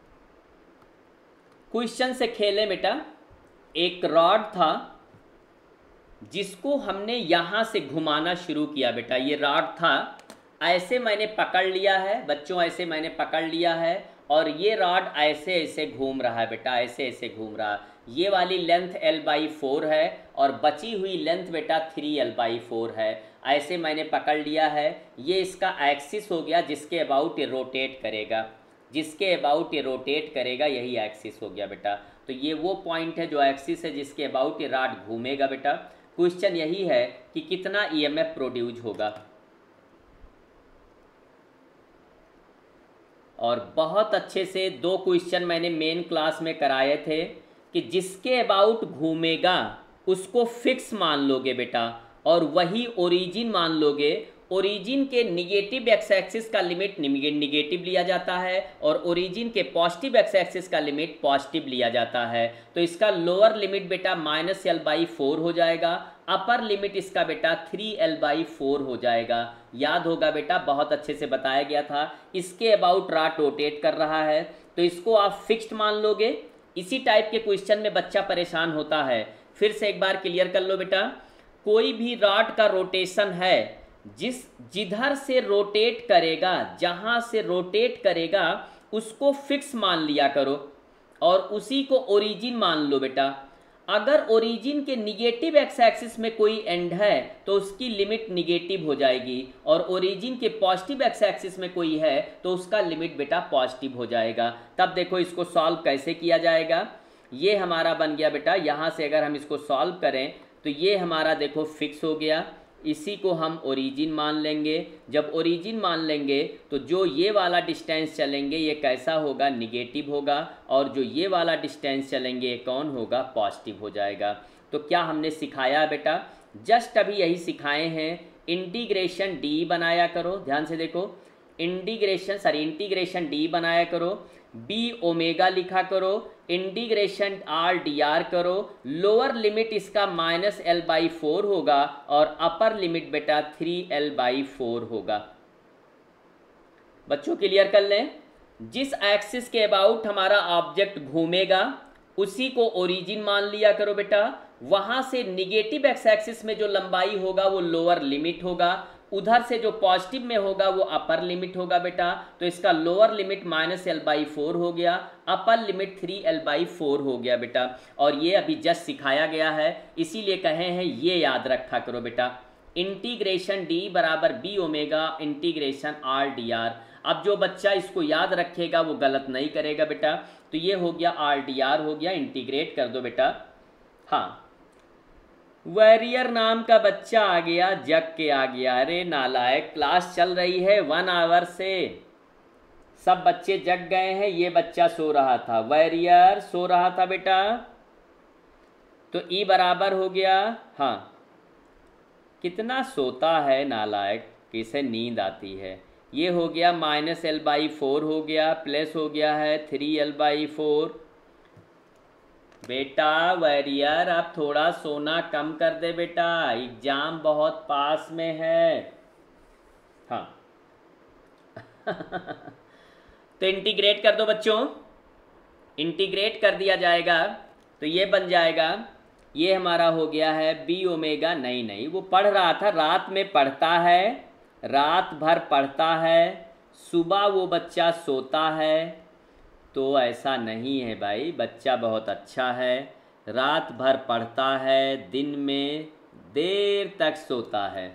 A: क्वेश्चन से खेलें बेटा। एक रॉड था जिसको हमने यहाँ से घुमाना शुरू किया बेटा, ये रॉड था, ऐसे मैंने पकड़ लिया है बच्चों, ऐसे मैंने पकड़ लिया है, और ये रॉड ऐसे ऐसे घूम रहा है बेटा, ऐसे ऐसे घूम रहा है। ये वाली लेंथ L/4 है और बची हुई लेंथ बेटा 3L/4 है। ऐसे मैंने पकड़ लिया है, ये इसका एक्सिस हो गया जिसके अबाउट ये रोटेट करेगा, जिसके अबाउट ये रोटेट करेगा, यही एक्सिस हो गया बेटा। तो ये वो पॉइंट है जो एक्सिस है जिसके अबाउट ये रॉड घूमेगा बेटा। क्वेश्चन यही है कि कितना EMF प्रोड्यूस होगा, और बहुत अच्छे से 2 क्वेश्चन मैंने मेन क्लास में कराए थे कि जिसके अबाउट घूमेगा उसको फिक्स मान लोगे बेटा, और वही ओरिजिन मान लोगे। ओरिजिन के निगेटिव एक्स एक्सिस का लिमिट निगेटिव लिया जाता है, और ओरिजिन के पॉजिटिव एक्स एक्सिस का लिमिट पॉजिटिव लिया जाता है। तो इसका लोअर लिमिट बेटा -L/4 हो जाएगा, अपर लिमिट इसका बेटा 3L/4 हो जाएगा। याद होगा बेटा, बहुत अच्छे से बताया गया था। इसके अबाउट रॉड रोटेट कर रहा है तो इसको आप फिक्स्ड मान लोगे। इसी टाइप के क्वेश्चन में बच्चा परेशान होता है। फिर से एक बार क्लियर कर लो बेटा, कोई भी रॉड का रोटेशन है, जिधर से रोटेट करेगा, जहां से रोटेट करेगा उसको फिक्स मान लिया करो और उसी को ओरिजिन मान लो बेटा। अगर ओरिजिन के निगेटिव एक्स एक्सिस में कोई एंड है तो उसकी लिमिट निगेटिव हो जाएगी, और ओरिजिन के पॉजिटिव एक्स एक्सिस में कोई है तो उसका लिमिट बेटा पॉजिटिव हो जाएगा। तब देखो इसको सॉल्व कैसे किया जाएगा। ये हमारा बन गया बेटा, यहाँ से अगर हम इसको सॉल्व करें तो ये हमारा देखो फिक्स हो गया, इसी को हम ओरिजिन मान लेंगे। जब ओरिजिन मान लेंगे तो जो ये वाला डिस्टेंस चलेंगे ये कैसा होगा, निगेटिव होगा, और जो ये वाला डिस्टेंस चलेंगे ये कौन होगा, पॉजिटिव हो जाएगा। तो क्या हमने सिखाया बेटा, जस्ट अभी यही सिखाए हैं। इंटीग्रेशन डी बनाया करो, ध्यान से देखो, इंटीग्रेशन डी बनाया करो, बी ओमेगा लिखा करो, इंटीग्रेशन आर डी आर करो, लोअर लिमिट इसका -L/4 होगा और अपर लिमिट बेटा 3L/4 होगा। बच्चों क्लियर कर लें। जिस एक्सिस के अबाउट हमारा ऑब्जेक्ट घूमेगा उसी को ओरिजिन मान लिया करो बेटा। वहां से निगेटिव एक्स एक्सिस में जो लंबाई होगा वो लोअर लिमिट होगा, उधर से जो पॉजिटिव में होगा वो अपर लिमिट होगा बेटा। तो इसका लोअर लिमिट -L/4 हो गया, अपर लिमिट 3L/4 हो गया बेटा। और ये अभी जस्ट सिखाया गया है, इसीलिए कहे हैं ये याद रखा करो बेटा। इंटीग्रेशन डी बराबर B omega integration R D R. अब जो बच्चा इसको याद रखेगा वो गलत नहीं करेगा बेटा। तो ये हो गया आर डी आर हो गया, इंटीग्रेट कर दो बेटा। हाँ, वॉरियर नाम का बच्चा आ गया, जग के आ गया। अरे नालायक, क्लास चल रही है 1 आवर से, सब बच्चे जग गए हैं, ये बच्चा सो रहा था, वॉरियर सो रहा था बेटा। तो ई बराबर हो गया, हाँ कितना सोता है नालायक, किसे नींद आती है। ये हो गया -L/4 हो गया, प्लस हो गया है 3L/4। बेटा वॉरियर आप थोड़ा सोना कम कर दे बेटा, एग्जाम बहुत पास में है। हाँ तो इंटीग्रेट कर दो बच्चों, इंटीग्रेट कर दिया जाएगा तो ये बन जाएगा, ये हमारा हो गया है बी ओमेगा। नहीं वो पढ़ रहा था, रात में पढ़ता है, रात भर पढ़ता है, सुबह वो बच्चा सोता है। तो ऐसा नहीं है भाई, बच्चा बहुत अच्छा है, रात भर पढ़ता है, दिन में देर तक सोता है।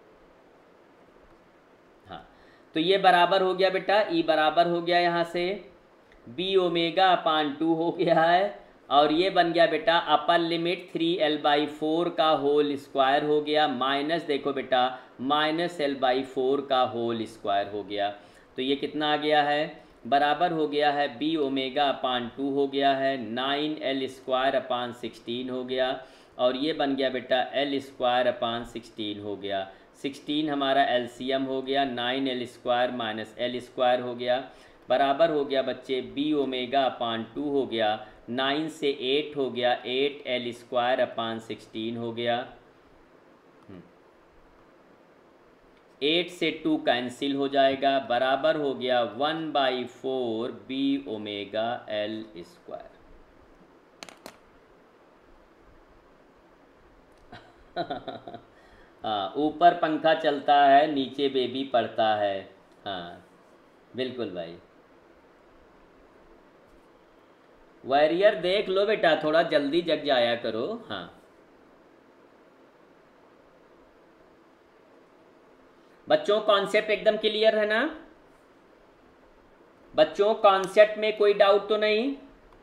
A: हाँ तो ये बराबर हो गया बेटा, ई बराबर हो गया यहाँ से बी ओमेगा अपान 2 हो गया है, और ये बन गया बेटा अपर लिमिट 3L/4 का होल स्क्वायर हो गया, माइनस देखो बेटा -L/4 का होल स्क्वायर हो गया। तो ये कितना आ गया है, बराबर हो गया है बी ओमेगा अपान 2 हो गया है, 9L² अपान 16 हो गया, और ये बन गया बेटा L² अपान 16 हो गया। 16 हमारा एलसीएम हो गया, 9L² माइनस L² हो गया, बराबर हो गया बच्चे बी ओमेगा अपान 2 हो गया, 9 से 8 हो गया, 8L² अपान 16 हो गया, 8 से 2 कैंसिल हो जाएगा, बराबर हो गया 1/4 बी ओमेगा L²। हाँ ऊपर पंखा चलता है, नीचे बेबी पढ़ता है। हाँ बिल्कुल भाई, वॉरियर देख लो बेटा, थोड़ा जल्दी जग जाया करो। हाँ बच्चों कॉन्सेप्ट एकदम क्लियर है ना बच्चों, कॉन्सेप्ट में कोई डाउट तो नहीं।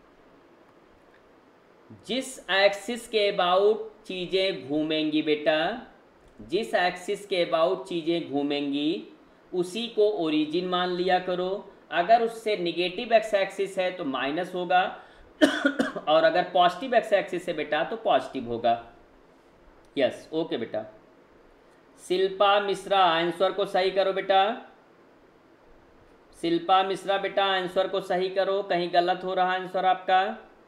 A: जिस एक्सिस के अबाउट चीजें घूमेंगी बेटा, जिस एक्सिस के अबाउट चीजें घूमेंगी उसी को ओरिजिन मान लिया करो। अगर उससे निगेटिव एक्स एक्सिस है तो माइनस होगा और अगर पॉजिटिव एक्स एक्सिस है बेटा तो पॉजिटिव होगा। यस ओके बेटा। शिल्पा मिश्रा आंसर को सही करो बेटा, शिल्पा मिश्रा बेटा आंसर को सही करो, कहीं गलत हो रहा आंसर आपका।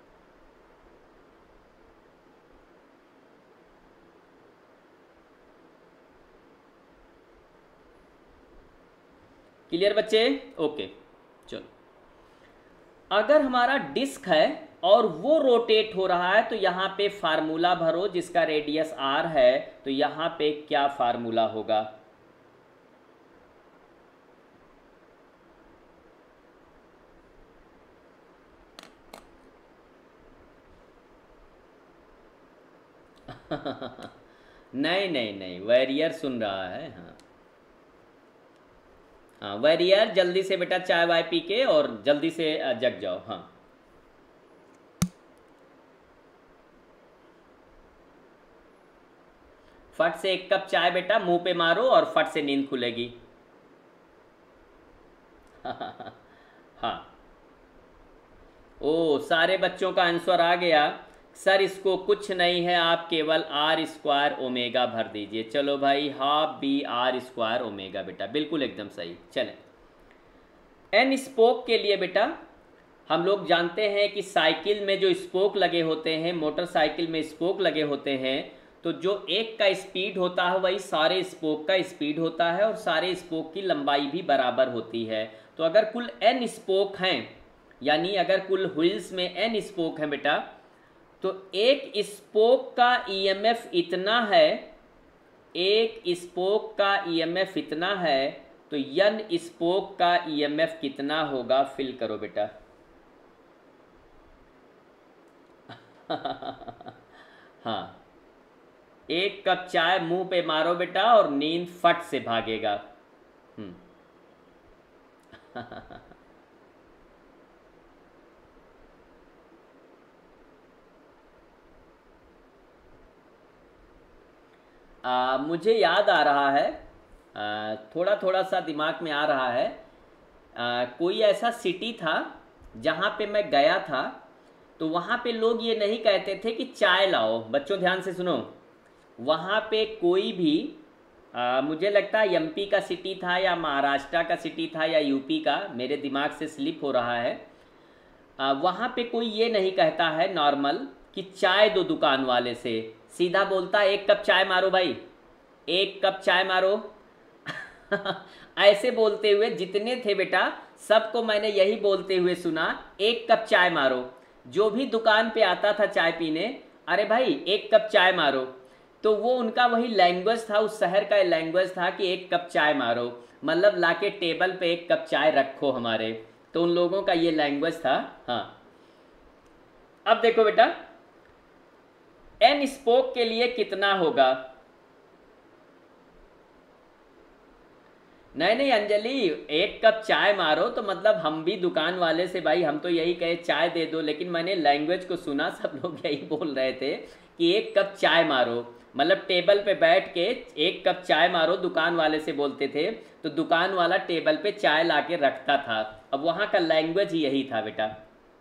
A: क्लियर बच्चे? ओके चलो, अगर हमारा डिस्क है और वो रोटेट हो रहा है तो यहाँ पे फार्मूला भरो, जिसका रेडियस r है तो यहाँ पे क्या फार्मूला होगा। नहीं नहीं नहीं, वैरियर सुन रहा है। हाँ हाँ, वैरियर जल्दी से बेटा चाय वाय पी के और जल्दी से जग जाओ। हाँ फट से 1 कप चाय बेटा मुंह पे मारो और फट से नींद खुलेगी। हाँ, ओ सारे बच्चों का आंसर आ गया। सर इसको कुछ नहीं है, आप केवल आर स्क्वायर ओमेगा भर दीजिए। चलो भाई, half B R square omega बेटा, बिल्कुल एकदम सही। चलें, एन स्पोक के लिए बेटा हम लोग जानते हैं कि साइकिल में जो स्पोक लगे होते हैं, मोटरसाइकिल में स्पोक लगे होते हैं, तो जो एक का स्पीड होता है वही सारे स्पोक का स्पीड होता है और सारे स्पोक की लंबाई भी बराबर होती है। तो अगर कुल एन स्पोक हैं, यानी अगर कुल व्हील्स में एन स्पोक हैं बेटा, तो एक स्पोक का ईएमएफ इतना है, एक स्पोक का ईएमएफ इतना है, तो एन स्पोक का ईएमएफ कितना होगा? फिल करो बेटा। हाँ, 1 कप चाय मुंह पे मारो बेटा और नींद फट से भागेगा। मुझे याद आ रहा है, थोड़ा थोड़ा सा दिमाग में आ रहा है। कोई ऐसा सिटी था जहाँ पे मैं गया था, तो वहाँ पे लोग ये नहीं कहते थे कि चाय लाओ। बच्चों ध्यान से सुनो, वहाँ पे कोई भी मुझे लगता है एमपी का सिटी था या महाराष्ट्र का सिटी था या यूपी का, मेरे दिमाग से स्लिप हो रहा है। वहाँ पे कोई ये नहीं कहता है नॉर्मल कि चाय दो दुकान वाले से, सीधा बोलता 1 कप चाय मारो भाई, 1 कप चाय मारो। ऐसे बोलते हुए जितने थे बेटा सबको मैंने यही बोलते हुए सुना, 1 कप चाय मारो। जो भी दुकान पे आता था चाय पीने, अरे भाई 1 कप चाय मारो। तो वो उनका वही लैंग्वेज था, उस शहर का लैंग्वेज था कि 1 कप चाय मारो, मतलब लाके टेबल पे 1 कप चाय रखो हमारे। तो उन लोगों का ये लैंग्वेज था। हाँ, अब देखो बेटा, एन स्पोक के लिए कितना होगा? नहीं नहीं अंजलि, 1 कप चाय मारो तो मतलब हम भी दुकान वाले से भाई हम तो यही कहे चाय दे दो, लेकिन मैंने लैंग्वेज को सुना, सब लोग यही बोल रहे थे कि 1 कप चाय मारो, मतलब टेबल पे बैठ के 1 कप चाय मारो दुकान वाले से बोलते थे। तो दुकान वाला टेबल पे चाय लाके रखता था। अब वहाँ का लैंग्वेज ही यही था बेटा,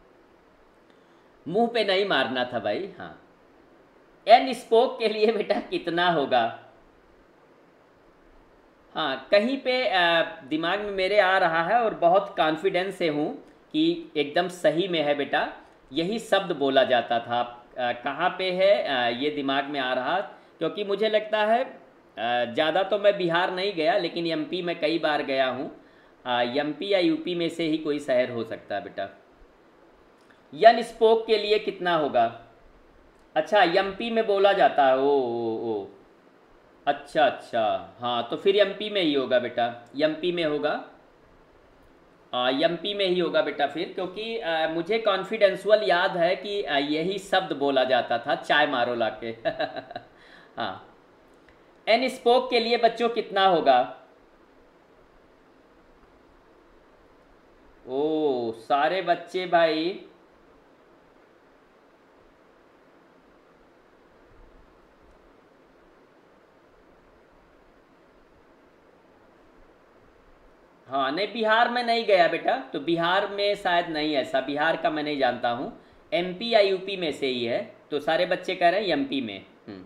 A: मुंह पे नहीं मारना था भाई। हाँ, एन स्पोक के लिए बेटा कितना होगा? हाँ, कहीं पे दिमाग में मेरे आ रहा है और बहुत कॉन्फिडेंस से हूँ कि एकदम सही में है बेटा, यही शब्द बोला जाता था। कहाँ पे है ये दिमाग में आ रहा, क्योंकि मुझे लगता है ज़्यादा तो मैं बिहार नहीं गया, लेकिन एमपी में कई बार गया हूँ। एमपी या यूपी में से ही कोई शहर हो सकता है बेटा। एन स्पोक के लिए कितना होगा? अच्छा, एमपी में बोला जाता है। ओ अच्छा अच्छा, हाँ तो फिर एमपी में ही होगा बेटा, एमपी में होगा। एमपी में ही होगा बेटा फिर, क्योंकि मुझे कॉन्फिडेंशियल याद है कि यही शब्द बोला जाता था, चाय मारो लाके। हाँ, एन स्पोक के लिए बच्चों कितना होगा? ओ सारे बच्चे भाई, हाँ नहीं बिहार में नहीं गया बेटा, तो बिहार में शायद नहीं, ऐसा बिहार का मैं नहीं जानता हूँ। एमपी या यूपी में से ही है, तो सारे बच्चे कह रहे हैं एमपी में।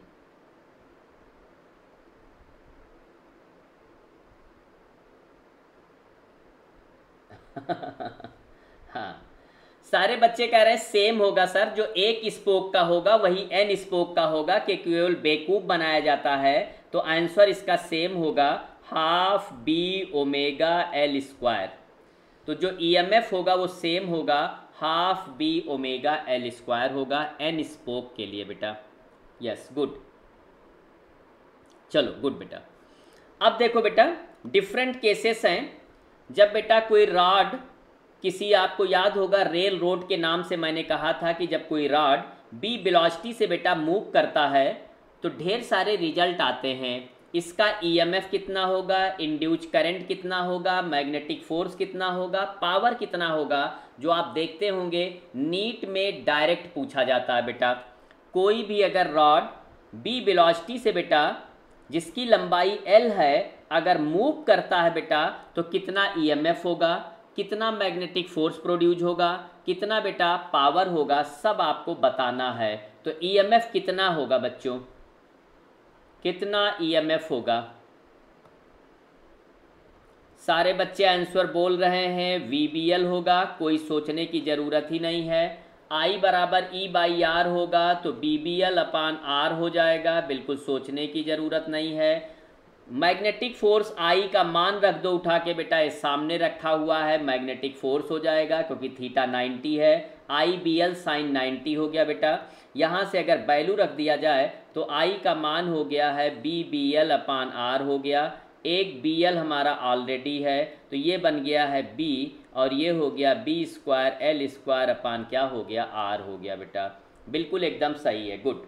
A: हाँ, सारे बच्चे कह रहे हैं सेम होगा सर, जो एक स्पोक का होगा वही एन स्पोक का होगा, कि केवल बेवकूफ बनाया जाता है। तो आंसर इसका सेम होगा, half B omega L square. तो जो ईएमएफ होगा वो सेम होगा, half B omega L square होगा एन स्पोक के लिए बेटा। यस गुड, चलो गुड बेटा। अब देखो बेटा, डिफरेंट केसेस हैं। जब बेटा कोई रॉड, किसी आपको याद होगा रेल रोड के नाम से मैंने कहा था कि जब कोई रॉड बी वेलोसिटी से बेटा मूव करता है, तो ढेर सारे रिजल्ट आते हैं। इसका ईएमएफ कितना होगा, इंड्यूस्ड करंट कितना होगा, मैग्नेटिक फोर्स कितना होगा, पावर कितना होगा, जो आप देखते होंगे नीट में डायरेक्ट पूछा जाता है बेटा। कोई भी अगर रॉड बी वेलोसिटी से बेटा जिसकी लंबाई एल है अगर मूव करता है बेटा तो कितना ईएमएफ होगा, कितना मैग्नेटिक फोर्स प्रोड्यूस होगा, कितना बेटा पावर होगा, सब आपको बताना है। तो ईएमएफ कितना होगा बच्चों, कितना ईएमएफ होगा? सारे बच्चे आंसर बोल रहे हैं VBL होगा, कोई सोचने की ज़रूरत ही नहीं है। I बराबर E/R होगा तो BBL/R हो जाएगा, बिल्कुल सोचने की ज़रूरत नहीं है। मैग्नेटिक फोर्स I का मान रख दो उठा के बेटा, ये सामने रखा हुआ है, मैग्नेटिक फोर्स हो जाएगा क्योंकि थीटा 90 है, IBL sin 90 हो गया बेटा। यहाँ से अगर वैल्यू रख दिया जाए तो I का मान हो गया है BBL/R हो गया। एक BL हमारा ऑलरेडी है तो ये बन गया है B और ये हो गया B²L² क्या हो गया, R हो गया बेटा। बिल्कुल एकदम सही है, गुड।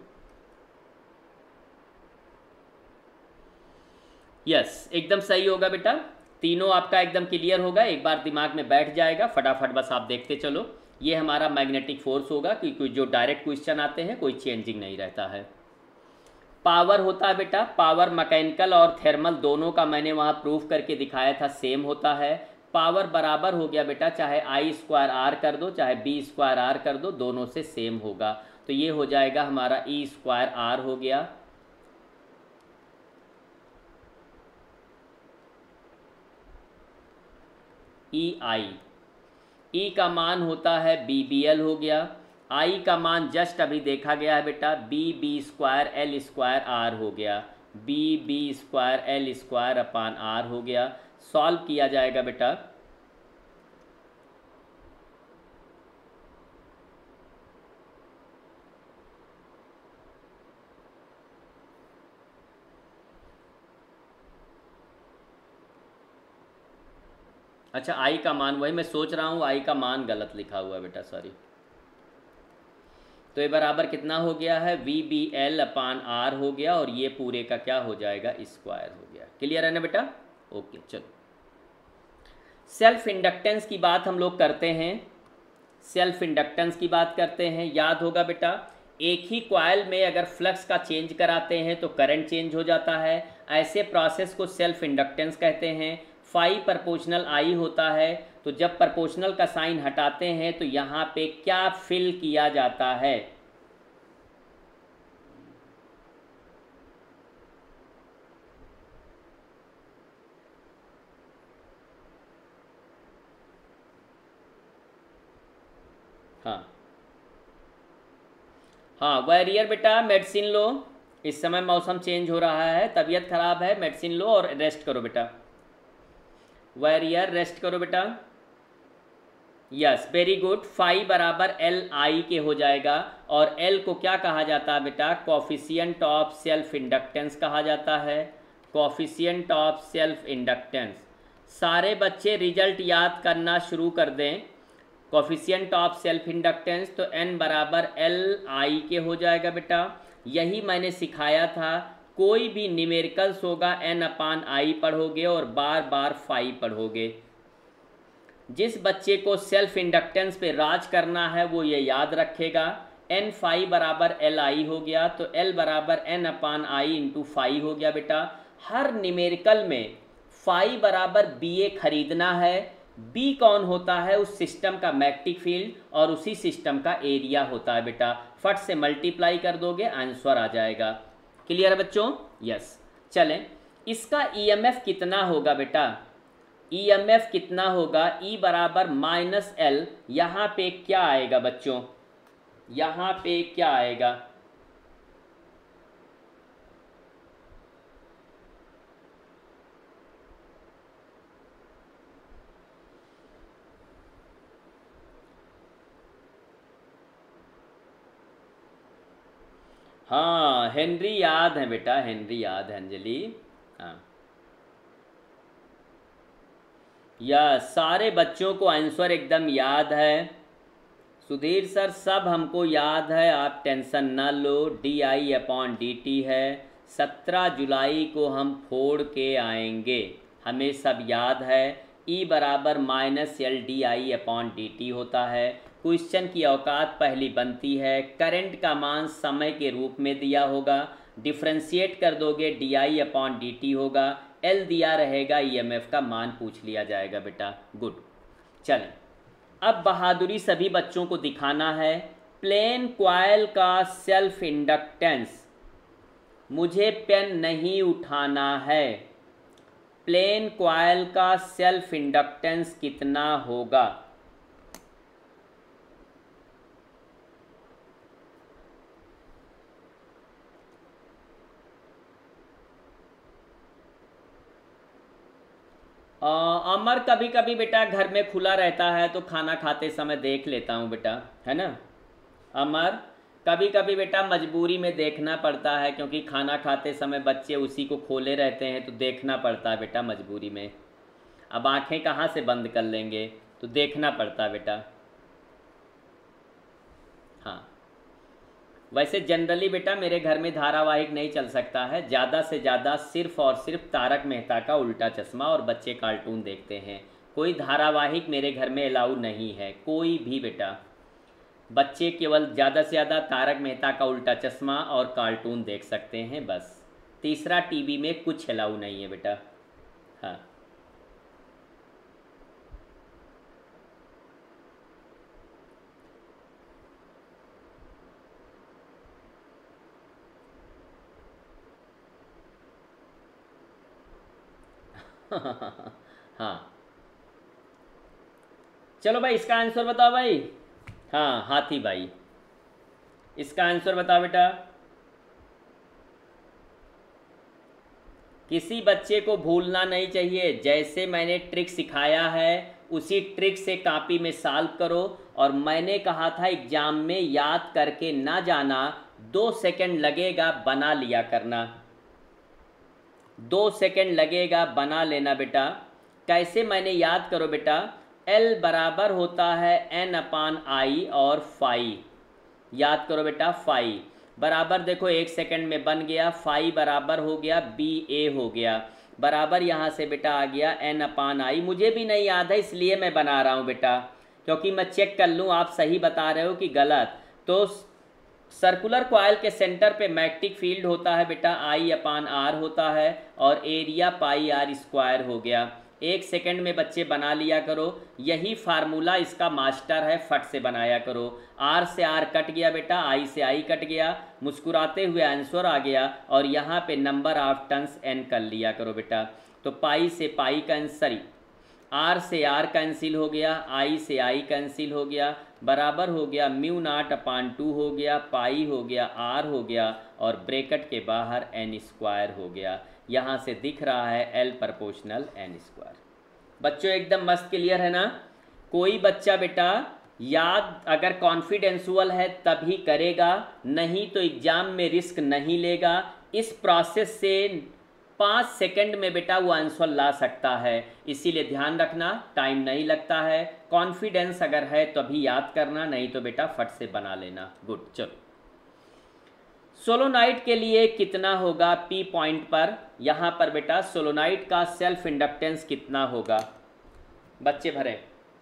A: यस एकदम सही होगा बेटा, तीनों आपका एकदम क्लियर होगा, एक बार दिमाग में बैठ जाएगा, फटाफट बस आप देखते चलो। ये हमारा मैग्नेटिक फोर्स होगा क्योंकि जो डायरेक्ट क्वेश्चन आते हैं कोई चेंजिंग नहीं रहता है। पावर होता है बेटा, पावर मैकेनिकल और थर्मल दोनों का मैंने वहाँ प्रूफ करके दिखाया था, सेम होता है। पावर बराबर हो गया बेटा, चाहे I² R कर दो चाहे B² R कर दो, दोनों से सेम होगा। तो ये हो जाएगा हमारा E² R हो गया। E का मान होता है BBL हो गया। I का मान जस्ट अभी देखा गया है बेटा, BB²L² हो गया, BB²L² हो गया। सॉल्व किया जाएगा बेटा। अच्छा I का मान, वही मैं सोच रहा हूँ I का मान गलत लिखा हुआ है बेटा, सॉरी। तो ये बराबर कितना हो गया है, VBL/R हो गया और ये पूरे का क्या हो जाएगा, स्क्वायर हो गया। क्लियर है ना बेटा? ओके चलो, सेल्फ इंडक्टेंस की बात हम लोग करते हैं। सेल्फ इंडक्टेंस की बात करते हैं, याद होगा बेटा एक ही कॉइल में अगर फ्लक्स का चेंज कराते हैं तो करंट चेंज हो जाता है, ऐसे प्रोसेस को सेल्फ इंडक्टेंस कहते हैं। फाई प्रोपोर्शनल I होता है, तो जब प्रोपोर्शनल का साइन हटाते हैं तो यहाँ पे क्या फिल किया जाता है, हाँ वैरियर बेटा, मेडिसिन लो। इस समय मौसम चेंज हो रहा है, तबीयत खराब है, मेडिसिन लो और रेस्ट करो बेटा। वैरियर रेस्ट करो बेटा। Yes very good. फाई बराबर LI के हो जाएगा और L को क्या कहा जाता है बेटा, कोफिशिएंट ऑफ सेल्फ इंडक्टेंस कहा जाता है, कोफिशिएंट ऑफ सेल्फ इंडक्टेंस। सारे बच्चे रिजल्ट याद करना शुरू कर दें। कोफिशिएंट ऑफ सेल्फ इंडक्टेंस तो N बराबर LI के हो जाएगा बेटा। यही मैंने सिखाया था, कोई भी न्यूमेरिकल्स होगा N/I पढ़ोगे और बार बार फाई पढ़ोगे। जिस बच्चे को सेल्फ इंडक्टेंस पे राज करना है वो ये याद रखेगा, N फाई बराबर LI हो गया तो L बराबर N/I इंटू फाई हो गया बेटा। हर न्यूमेरिकल में फाई बराबर BA खरीदना है। B कौन होता है, उस सिस्टम का मैग्नेटिक फील्ड और उसी सिस्टम का एरिया होता है बेटा। फट से मल्टीप्लाई कर दोगे आंसर आ जाएगा। क्लियर है बच्चों? यस चलें, इसका EMF कितना होगा बेटा, EMF कितना होगा, E बराबर -L। यहाँ पे क्या आएगा बच्चों, यहाँ पे क्या आएगा, हाँ हेनरी याद है बेटा, हेनरी याद है अंजलि। हाँ या सारे बच्चों को आंसर एकदम याद है। सुधीर सर सब हमको याद है, आप टेंशन न लो। di/dt है, 17 जुलाई को हम फोड़ के आएंगे, हमें सब याद है। E बराबर -LDI/dt होता है। क्वेश्चन की औकात पहली बनती है, करंट का मान समय के रूप में दिया होगा, डिफ्रेंशिएट कर दोगे di/dt होगा, L दिया रहेगा, EMF का मान पूछ लिया जाएगा बेटा। गुड। चलें, अब बहादुरी सभी बच्चों को दिखाना है। प्लेन कॉइल का सेल्फ इंडक्टेंस, मुझे पेन नहीं उठाना है, प्लेन कॉइल का सेल्फ इंडक्टेंस कितना होगा? अमर कभी कभी बेटा घर में खुला रहता है तो खाना खाते समय देख लेता हूँ बेटा, है ना अमर। कभी कभी बेटा मजबूरी में देखना पड़ता है, क्योंकि खाना खाते समय बच्चे उसी को खोले रहते हैं तो देखना पड़ता है बेटा मजबूरी में। अब आंखें कहाँ से बंद कर लेंगे, तो देखना पड़ता है बेटा। हाँ, वैसे जनरली बेटा मेरे घर में धारावाहिक नहीं चल सकता है, ज़्यादा से ज़्यादा सिर्फ और सिर्फ तारक मेहता का उल्टा चश्मा और बच्चे कार्टून देखते हैं। कोई धारावाहिक मेरे घर में अलाउ नहीं है, कोई भी बेटा। बच्चे केवल ज़्यादा से ज़्यादा तारक मेहता का उल्टा चश्मा और कार्टून देख सकते हैं बस। तीसरा टीवी में कुछ अलाउ नहीं है बेटा। हाँ हाँ, चलो भाई इसका आंसर बताओ भाई। हाँ हाथी भाई, इसका आंसर बताओ बेटा। किसी बच्चे को भूलना नहीं चाहिए, जैसे मैंने ट्रिक सिखाया है उसी ट्रिक से कॉपी में सॉल्व करो। और मैंने कहा था एग्जाम में याद करके ना जाना, 2 सेकंड लगेगा, बना लिया करना। 2 सेकंड लगेगा, बना लेना बेटा। कैसे मैंने याद करो बेटा, L बराबर होता है N/I और फाई। याद करो बेटा, फाई बराबर देखो 1 सेकंड में बन गया, फाई बराबर हो गया BA हो गया, बराबर यहाँ से बेटा आ गया N/I। मुझे भी नहीं याद है इसलिए मैं बना रहा हूँ बेटा, क्योंकि मैं चेक कर लूँ आप सही बता रहे हो कि गलत। तो सर्कुलर कॉइल के सेंटर पे मैग्नेटिक फील्ड होता है बेटा I/R होता है, और एरिया πr² हो गया। 1 सेकंड में बच्चे बना लिया करो, यही फार्मूला इसका मास्टर है, फट से बनाया करो। R से R कट गया बेटा, I से I कट गया, मुस्कुराते हुए आंसर आ गया, और यहाँ पे नंबर ऑफ टर्न्स n कर लिया करो बेटा। तो पाई से पाई कैंसिल, R से R कैंसिल हो गया, I से I कैंसिल हो गया, बराबर हो गया μ0/2 हो गया, पाई हो गया, R हो गया, और ब्रैकेट के बाहर n² हो गया। यहाँ से दिख रहा है L प्रोपोर्शनल n²। बच्चों एकदम मस्त क्लियर है ना? कोई बच्चा बेटा याद अगर कॉन्फिडेंशियल है तभी करेगा, नहीं तो एग्जाम में रिस्क नहीं लेगा। इस प्रोसेस से 5 सेकंड में बेटा वो आंसर ला सकता है, इसीलिए ध्यान रखना टाइम नहीं लगता है। कॉन्फिडेंस अगर है तो अभी याद करना, नहीं तो बेटा फट से बना लेना। गुड। चलो सोलोनाइट के लिए कितना होगा P पॉइंट पर? यहाँ पर बेटा सोलोनाइट का सेल्फ इंडक्टेंस कितना होगा बच्चे भरे?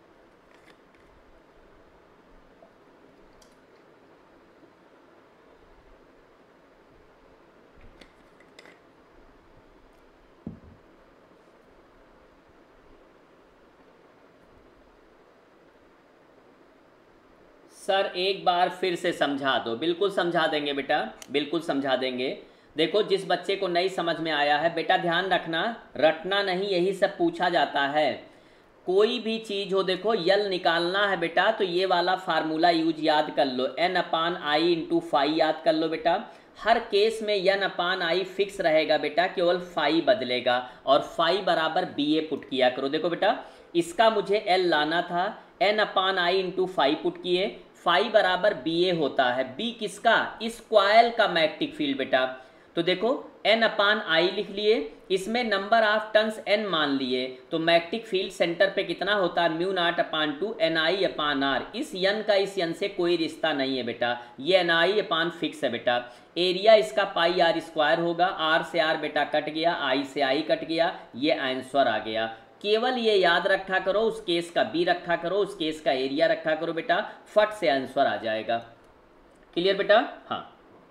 A: सर एक बार फिर से समझा दो। बिल्कुल समझा देंगे बेटा, बिल्कुल समझा देंगे। देखो जिस बच्चे को नहीं समझ में आया है बेटा ध्यान रखना, रटना नहीं, यही सब पूछा जाता है। कोई भी चीज़ हो देखो यल निकालना है बेटा तो ये वाला फार्मूला यूज याद कर लो, N/I × फाई याद कर लो बेटा। हर केस में N/I फिक्स रहेगा बेटा, केवल फाई बदलेगा, और फाई बराबर BA पुट किया करो। देखो बेटा इसका मुझे L लाना था, N/I × फाई पुट किए, फाई बराबर BA होता है। B किसका? इस कॉइल का मैग्नेटिक फील्ड बेटा। तो देखो एन अपान आई लिख लिए, इसमें नंबर ऑफ टन्स एन मान लिए, तो मैग्नेटिक फील्ड सेंटर पे कितना होता है mu not upon 2 N I upon R. इस यन का इस यन से कोई रिश्ता नहीं है बेटा, ये एन आई अपान फिक्स है बेटा। एरिया इसका पाई आर स्क्वायर होगा, आर से आर बेटा कट गया, आई से आई कट गया, ये आंसर आ गया। केवल ये याद रखा करो, उस केस का बी रखा करो, उस केस का एरिया रखा करो बेटा, फट से आंसर आ जाएगा। क्लियर बेटा? हाँ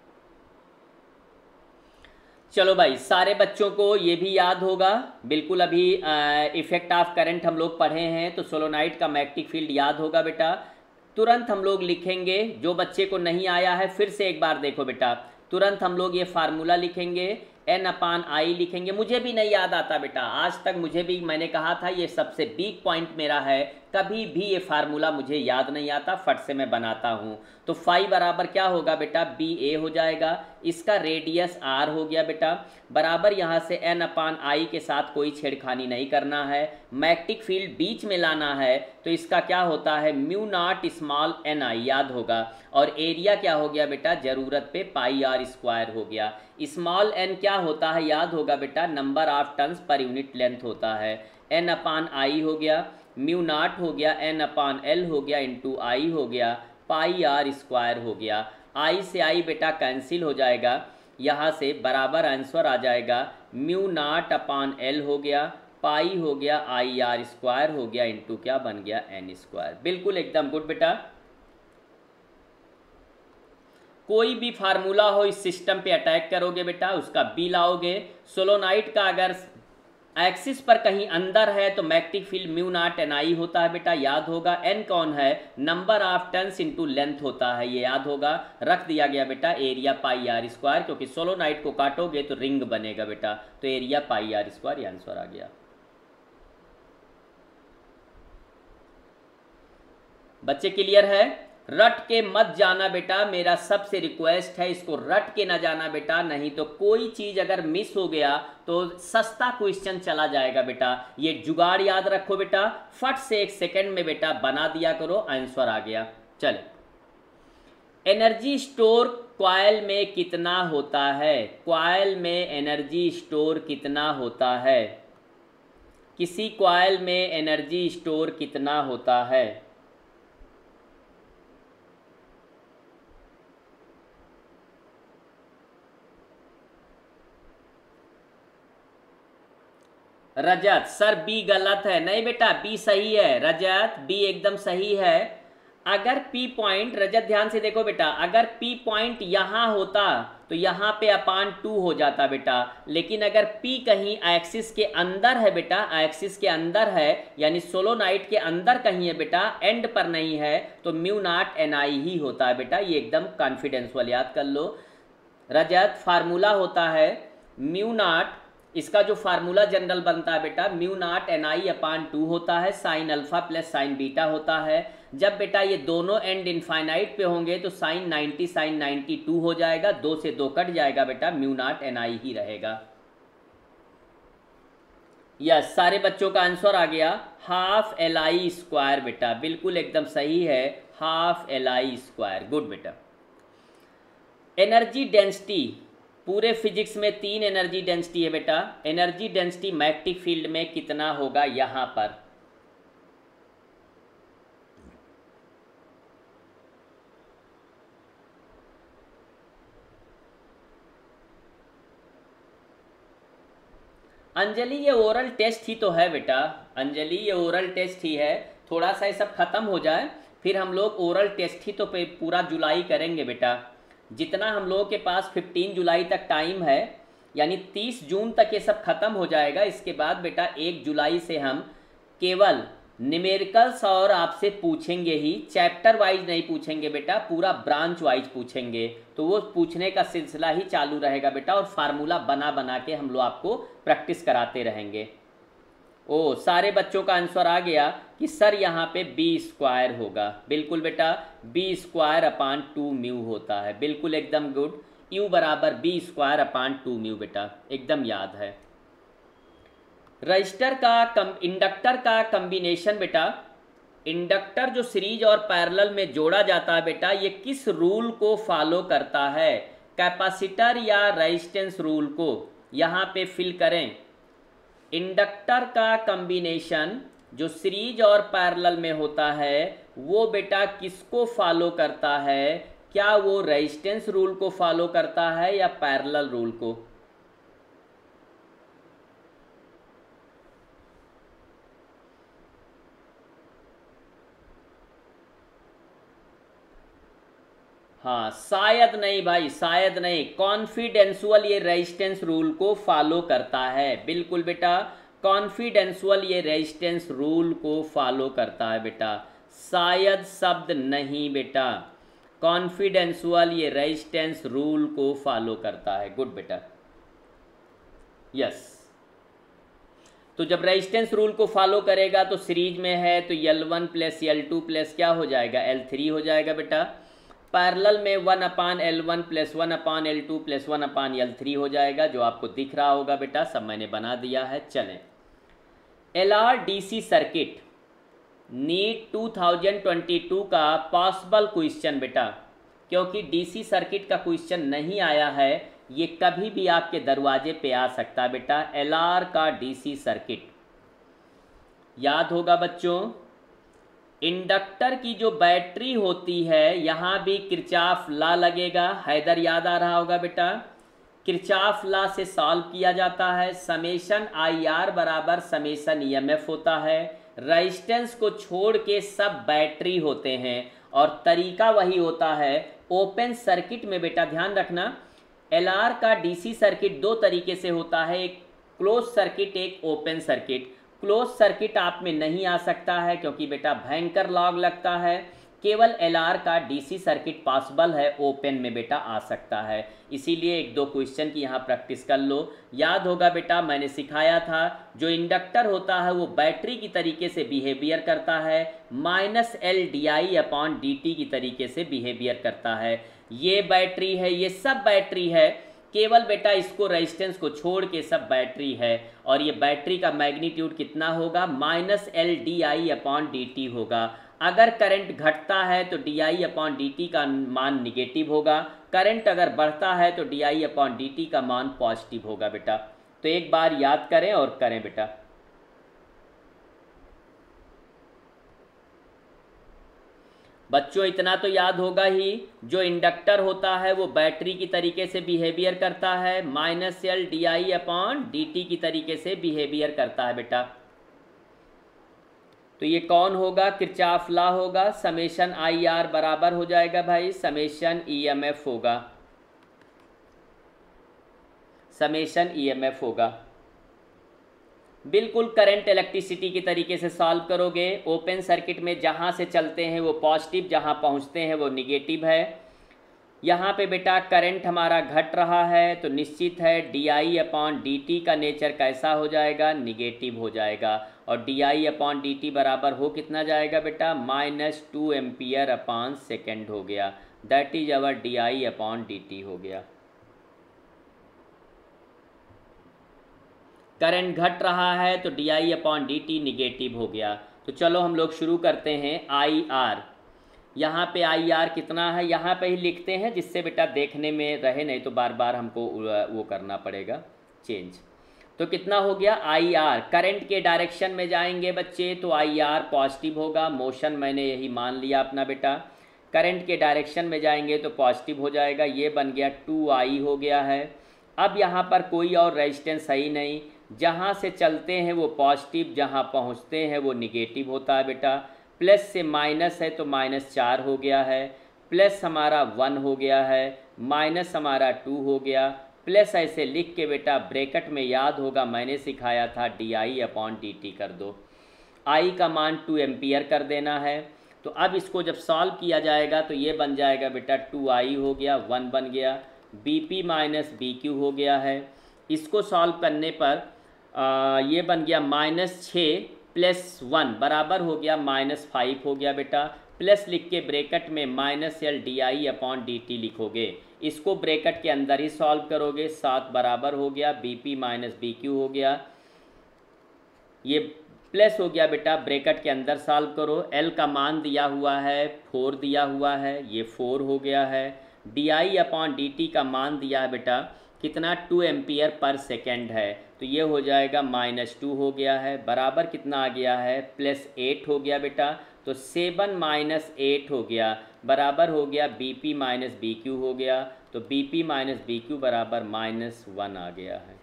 A: चलो भाई, सारे बच्चों को ये भी याद होगा बिल्कुल। अभी इफेक्ट ऑफ करंट हम लोग पढ़े हैं, तो सोलोनाइट का मैग्नेटिक फील्ड याद होगा बेटा। तुरंत हम लोग लिखेंगे, जो बच्चे को नहीं आया है फिर से एक बार देखो बेटा, तुरंत हम लोग ये फार्मूला लिखेंगे, एन अपान आई लिखेंगे। मुझे भी नहीं याद आता बेटा, आज तक मुझे भी, मैंने कहा था ये सबसे वीक पॉइंट मेरा है, कभी भी ये फार्मूला मुझे याद नहीं आता, फट से मैं बनाता हूँ। तो फाई बराबर क्या होगा बेटा, बी ए हो जाएगा, इसका रेडियस आर हो गया बेटा, बराबर यहाँ से एन अपान आई के साथ कोई छेड़खानी नहीं करना है, मैग्नेटिक फील्ड बीच में लाना है, तो इसका क्या होता है mu not small N I याद होगा, और एरिया क्या हो गया बेटा, जरूरत पे पाई आर स्क्वायर हो गया। स्मॉल एन क्या होता है याद होगा बेटा, नंबर ऑफ टन्स पर यूनिट लेंथ होता है। एन अपान आई हो गया, म्यू नॉट हो गया, एन अपान एल हो गया, इंटू आई हो गया, पाई आर स्क्वायर हो गया। आई से आई बेटा कैंसिल हो जाएगा, यहाँ से बराबर आंसर आ जाएगा म्यू नॉट अपान एल हो गया, पाई हो गया, आई आर स्क्वायर हो गया, इंटू क्या बन गया एन स्क्वायर। बिल्कुल एकदम गुड बेटा। कोई भी फार्मूला हो इस सिस्टम पे अटैक करोगे बेटा, उसका बी लाओगे। सोलोनाइट का अगर एक्सिस पर कहीं अंदर है तो magnetic field mu not N I होता है बेटा, याद होगा। एन कौन है, number of turns into length होता है, ये याद होगा। रख दिया गया बेटा एरिया पाई आर स्क्वायर, क्योंकि सोलोनाइट को काटोगे तो रिंग बनेगा बेटा, तो एरिया पाई आर स्क्वायर, ये आंसर आ गया। बच्चे क्लियर है? रट के मत जाना बेटा, मेरा सबसे रिक्वेस्ट है, इसको रट के ना जाना बेटा, नहीं तो कोई चीज अगर मिस हो गया तो सस्ता क्वेश्चन चला जाएगा बेटा। ये जुगाड़ याद रखो बेटा, फट से 1 सेकंड में बेटा बना दिया करो, आंसर आ गया। चले, एनर्जी स्टोर कॉइल में कितना होता है, कॉइल में एनर्जी स्टोर कितना होता है, किसी कॉइल में एनर्जी स्टोर कितना होता है? रजत सर बी गलत है, नहीं बेटा बी सही है रजत, बी एकदम सही है। अगर पी पॉइंट, रजत ध्यान से देखो बेटा, अगर पी पॉइंट यहाँ होता तो यहाँ पे अपान 2 हो जाता बेटा, लेकिन अगर पी कहीं एक्सिस के अंदर है बेटा, एक्सिस के अंदर है यानी सोलोनाइट के अंदर कहीं है बेटा, एंड पर नहीं है, तो म्यू नॉट एन आई ही होता है बेटा, ये एकदम कॉन्फिडेंस याद कर लो। रजत फार्मूला होता है म्यू नॉट, इसका जो फार्मूला जनरल बनता है बेटा, mu not N I upon 2 होता है, sine alpha plus sine beta होता है। जब बेटा ये दोनों एंड इनफाइनाइट पे होंगे तो साइन 90 साइन 92 हो जाएगा, 2 से 2 कट जाएगा बेटा, म्यू नॉट एन आई ही रहेगा। यस, सारे बच्चों का आंसर आ गया, हाफ एल आई स्क्वायर बेटा, बिल्कुल एकदम सही है, half L I square, good बेटा। एनर्जी डेंसिटी, पूरे फिजिक्स में 3 एनर्जी डेंसिटी है बेटा, एनर्जी डेंसिटी मैग्नेटिक फील्ड में कितना होगा यहां पर? अंजलि ये ओरल टेस्ट ही तो है बेटा, अंजलि ये ओरल टेस्ट ही है, थोड़ा सा ये सब खत्म हो जाए फिर हम लोग ओरल टेस्ट ही तो पूरा जुलाई करेंगे बेटा। जितना हम लोगों के पास 15 जुलाई तक टाइम है, यानी 30 जून तक ये सब खत्म हो जाएगा। इसके बाद बेटा 1 जुलाई से हम केवल न्यूमेरिकल्स और आपसे पूछेंगे ही, चैप्टर वाइज नहीं पूछेंगे बेटा, पूरा ब्रांच वाइज पूछेंगे, तो वो पूछने का सिलसिला ही चालू रहेगा बेटा, और फार्मूला बना बना के हम लोग आपको प्रैक्टिस कराते रहेंगे। ओ, सारे बच्चों का आंसर आ गया कि सर यहाँ पे बी स्क्वायर होगा, बिल्कुल बेटा, बी स्क्वायर अपान 2 म्यू होता है, बिल्कुल एकदम गुड, यू बराबर बी स्क्वायर अपान 2 म्यू बेटा, एकदम याद है। रजिस्टर का इंडक्टर का कम्बिनेशन बेटा, इंडक्टर जो सीरीज और पैरेलल में जोड़ा जाता है बेटा, ये किस रूल को फॉलो करता है, कैपेसिटर या रेजिस्टेंस रूल को यहाँ पे फिल करें। इंडक्टर का कॉम्बिनेशन जो सीरीज और पैरेलल में होता है वो बेटा किसको फॉलो करता है? क्या वो रेजिस्टेंस रूल को फॉलो करता है या पैरेलल रूल को? हाँ, शायद नहीं भाई, शायद नहीं, कॉन्फिडेंशियल ये रेजिस्टेंस रूल को फॉलो करता है। बिल्कुल बेटा, कॉन्फिडेंशियल ये रेजिस्टेंस रूल को फॉलो करता है बेटा, शायद शब्द नहीं बेटा, कॉन्फिडेंशियल ये रेजिस्टेंस रूल को फॉलो करता है। गुड बेटा, यस। तो जब रेजिस्टेंस रूल को फॉलो करेगा तो सीरीज में है तो L1 प्लस L2 प्लस क्या हो जाएगा? L3 हो जाएगा बेटा। पैरेलल में 1/L1 plus 1/L2 plus 1/L3 हो जाएगा, जो आपको दिख रहा होगा बेटा, सब मैंने बना दिया है। चलें, LRDC सर्किट नीट 2022 का पॉसिबल क्वेश्चन बेटा, क्योंकि डीसी सर्किट का क्वेश्चन नहीं आया है, ये कभी भी आपके दरवाजे पे आ सकता है बेटा। LR का डीसी सर्किट याद होगा बच्चों। इंडक्टर की जो बैटरी होती है यहाँ भी किरचॉफ लॉ लगेगा। हैदर याद आ रहा होगा बेटा, किरचॉफ लॉ से सॉल्व किया जाता है। समेशन IR बराबर समेशन EMF होता है। रेजिस्टेंस को छोड़ के सब बैटरी होते हैं और तरीका वही होता है। ओपन सर्किट में बेटा ध्यान रखना, LR का डीसी सर्किट दो तरीके से होता है, एक क्लोज सर्किट, एक ओपन सर्किट। क्लोज सर्किट आप में नहीं आ सकता है क्योंकि बेटा भयंकर लॉग लगता है। केवल LR का डीसी सर्किट पॉसिबल है, ओपन में बेटा आ सकता है। इसीलिए एक दो क्वेश्चन की यहाँ प्रैक्टिस कर लो। याद होगा बेटा, मैंने सिखाया था जो इंडक्टर होता है वो बैटरी की तरीके से बिहेवियर करता है, -LdI/dt की तरीके से बिहेवियर करता है। ये बैटरी है, ये सब बैटरी है, केवल बेटा इसको रेजिस्टेंस को छोड़ के सब बैटरी है। और ये बैटरी का मैग्नीट्यूड कितना होगा? -LdI/dt होगा। अगर करंट घटता है तो dI/dt का मान निगेटिव होगा, करंट अगर बढ़ता है तो dI/dt का मान पॉजिटिव होगा बेटा। तो एक बार याद करें और करें बेटा। बच्चों इतना तो याद होगा ही, जो इंडक्टर होता है वो बैटरी की तरीके से बिहेवियर करता है, -LdI/dt की तरीके से बिहेवियर करता है बेटा। तो ये कौन होगा? किरचॉफ लॉ होगा। समेशन IR बराबर हो जाएगा भाई समेशन EMF होगा, समेशन EMF होगा। बिल्कुल करंट इलेक्ट्रिसिटी की तरीके से सॉल्व करोगे। ओपन सर्किट में जहाँ से चलते हैं वो पॉजिटिव, जहाँ पहुँचते हैं वो निगेटिव है। यहाँ पे बेटा करंट हमारा घट रहा है तो निश्चित है dI/dt का नेचर कैसा हो जाएगा? निगेटिव हो जाएगा। और dI/dt बराबर हो कितना जाएगा बेटा? -2 एम्पियर/सेकेंड हो गया। दैट इज अवर dI/dt हो गया। करंट घट रहा है तो dI/dt निगेटिव हो गया। तो चलो हम लोग शुरू करते हैं। IR, यहाँ पे IR कितना है यहाँ पे ही लिखते हैं, जिससे बेटा देखने में रहे, नहीं तो बार बार हमको वो करना पड़ेगा चेंज। तो कितना हो गया? IR करंट के डायरेक्शन में जाएंगे बच्चे तो IR पॉजिटिव होगा। मोशन मैंने यही मान लिया अपना बेटा। करंट के डायरेक्शन में जाएंगे तो पॉजिटिव हो जाएगा। ये बन गया 2I हो गया है। अब यहाँ पर कोई और रेजिस्टेंस है ही नहीं, जहाँ से चलते हैं वो पॉजिटिव, जहाँ पहुँचते हैं वो निगेटिव होता है बेटा। प्लस से माइनस है तो -4 हो गया है, प्लस हमारा 1 हो गया है, माइनस हमारा 2 हो गया, प्लस ऐसे लिख के बेटा ब्रैकेट में याद होगा मैंने सिखाया था dI/dt कर दो। I का मान 2 एम्पियर कर देना है। तो अब इसको जब सॉल्व किया जाएगा तो ये बन जाएगा बेटा 2I हो गया, 1 बन गया, BP - BQ हो गया है। इसको सॉल्व करने पर ये बन गया -6 + 1 बराबर हो गया -5 हो गया बेटा। प्लस लिख के ब्रैकेट में -LdI/dt लिखोगे। इसको ब्रैकेट के अंदर ही सॉल्व करोगे। 7 बराबर हो गया, BP - BQ हो गया, ये प्लस हो गया बेटा। ब्रैकेट के अंदर सॉल्व करो। L का मान दिया हुआ है 4 दिया हुआ है, ये 4 हो गया है। di/dt का मान दिया है बेटा कितना, 2 एम्पियर पर सेकेंड है, तो ये हो जाएगा -2 हो गया है, बराबर कितना आ गया है, +8 हो गया बेटा, तो 7 - 8 हो गया, बराबर हो गया BP - BQ हो गया, तो BP - BQ बराबर -1 आ गया है।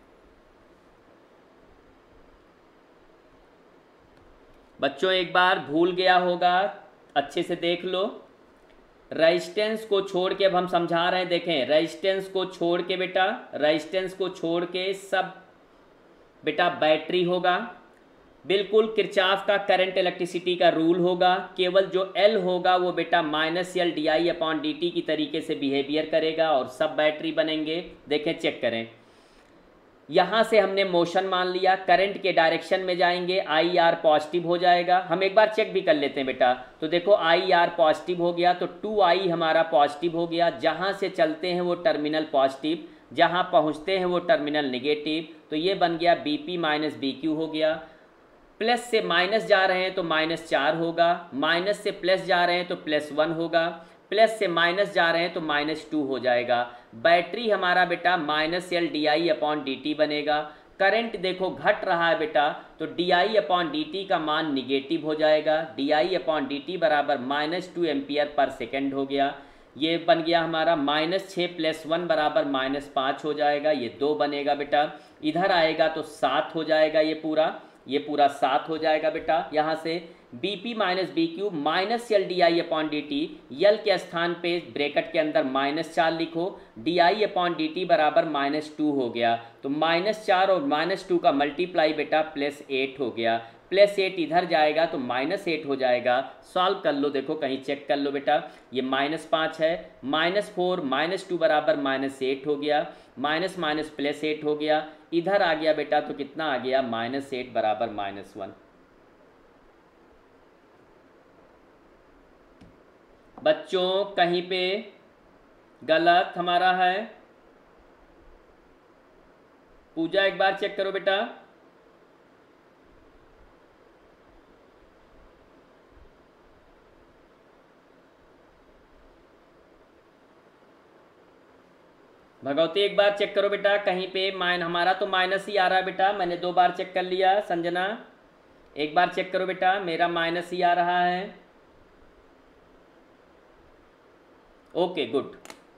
A: बच्चों एक बार भूल गया होगा, अच्छे से देख लो, रेजिस्टेंस को छोड़ के अब हम समझा रहे हैं, देखें रेजिस्टेंस को छोड़ के बेटा, रेजिस्टेंस को छोड़ के सब बेटा बैटरी होगा, बिल्कुल किरचॉफ का करंट इलेक्ट्रिसिटी का रूल होगा, केवल जो L होगा वो बेटा -L di/dt की तरीके से बिहेवियर करेगा और सब बैटरी बनेंगे। देखें चेक करें, यहाँ से हमने मोशन मान लिया, करंट के डायरेक्शन में जाएंगे, IR पॉजिटिव हो जाएगा। हम एक बार चेक भी कर लेते हैं बेटा, तो देखो IR पॉजिटिव हो गया तो 2I हमारा पॉजिटिव हो गया, जहाँ से चलते हैं वो टर्मिनल पॉजिटिव, जहाँ पहुँचते हैं वो टर्मिनल निगेटिव, तो ये बन गया BP - BQ हो गया। प्लस से माइनस जा रहे हैं तो -4 होगा, माइनस से प्लस जा रहे हैं तो +1 होगा, प्लस से माइनस जा रहे हैं तो -2 हो जाएगा। बैटरी हमारा बेटा -L di/dt बनेगा। करंट देखो घट रहा है बेटा, तो di/dt का मान निगेटिव हो जाएगा, di/dt बराबर -2 एम्पियर पर सेकेंड हो गया। ये बन गया हमारा -6 + 1 बराबर -5 हो जाएगा, ये 2 बनेगा बेटा। इधर आएगा तो 7 हो जाएगा, ये पूरा 7 हो जाएगा बेटा। यहाँ से BP - BQ -L di/dt, L के स्थान पे ब्रैकेट के अंदर -4 लिखो, di/dt बराबर -2 हो गया, तो -4 और -2 का मल्टीप्लाई बेटा +8 हो गया, +8 इधर जाएगा तो -8 हो जाएगा। सॉल्व कर लो, देखो कहीं चेक कर लो बेटा, ये -5 है, -4 -2 बराबर -8 हो गया, माइनस +8 हो गया, इधर आ गया बेटा तो कितना आ गया, -8 बराबर -1। बच्चों कहीं पे गलत हमारा है, पूजा एक बार चेक करो बेटा। भगवती एक बार चेक करो बेटा, कहीं पे हमारा तो माइनस ही आ रहा है बेटा, मैंने 2 बार चेक कर लिया। संजना एक बार चेक करो बेटा, मेरा माइनस ही आ रहा है। ओके गुड,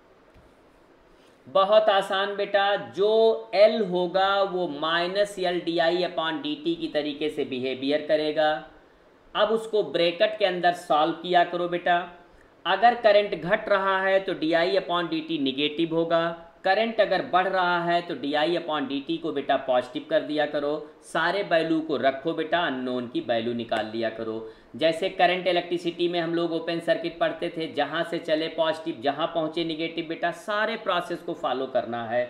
A: बहुत आसान बेटा, जो L होगा वो -L di/dt की तरीके से बिहेवियर करेगा। अब उसको ब्रैकेट के अंदर सॉल्व किया करो बेटा। अगर करंट घट रहा है तो di/dt निगेटिव होगा, करंट अगर बढ़ रहा है तो di/dt को बेटा पॉजिटिव कर दिया करो। सारे वैल्यू को रखो बेटा, अननोन की वैल्यू निकाल लिया करो। जैसे करंट इलेक्ट्रिसिटी में हम लोग ओपन सर्किट पढ़ते थे, जहाँ से चले पॉजिटिव, जहाँ पहुँचे निगेटिव, बेटा सारे प्रोसेस को फॉलो करना है।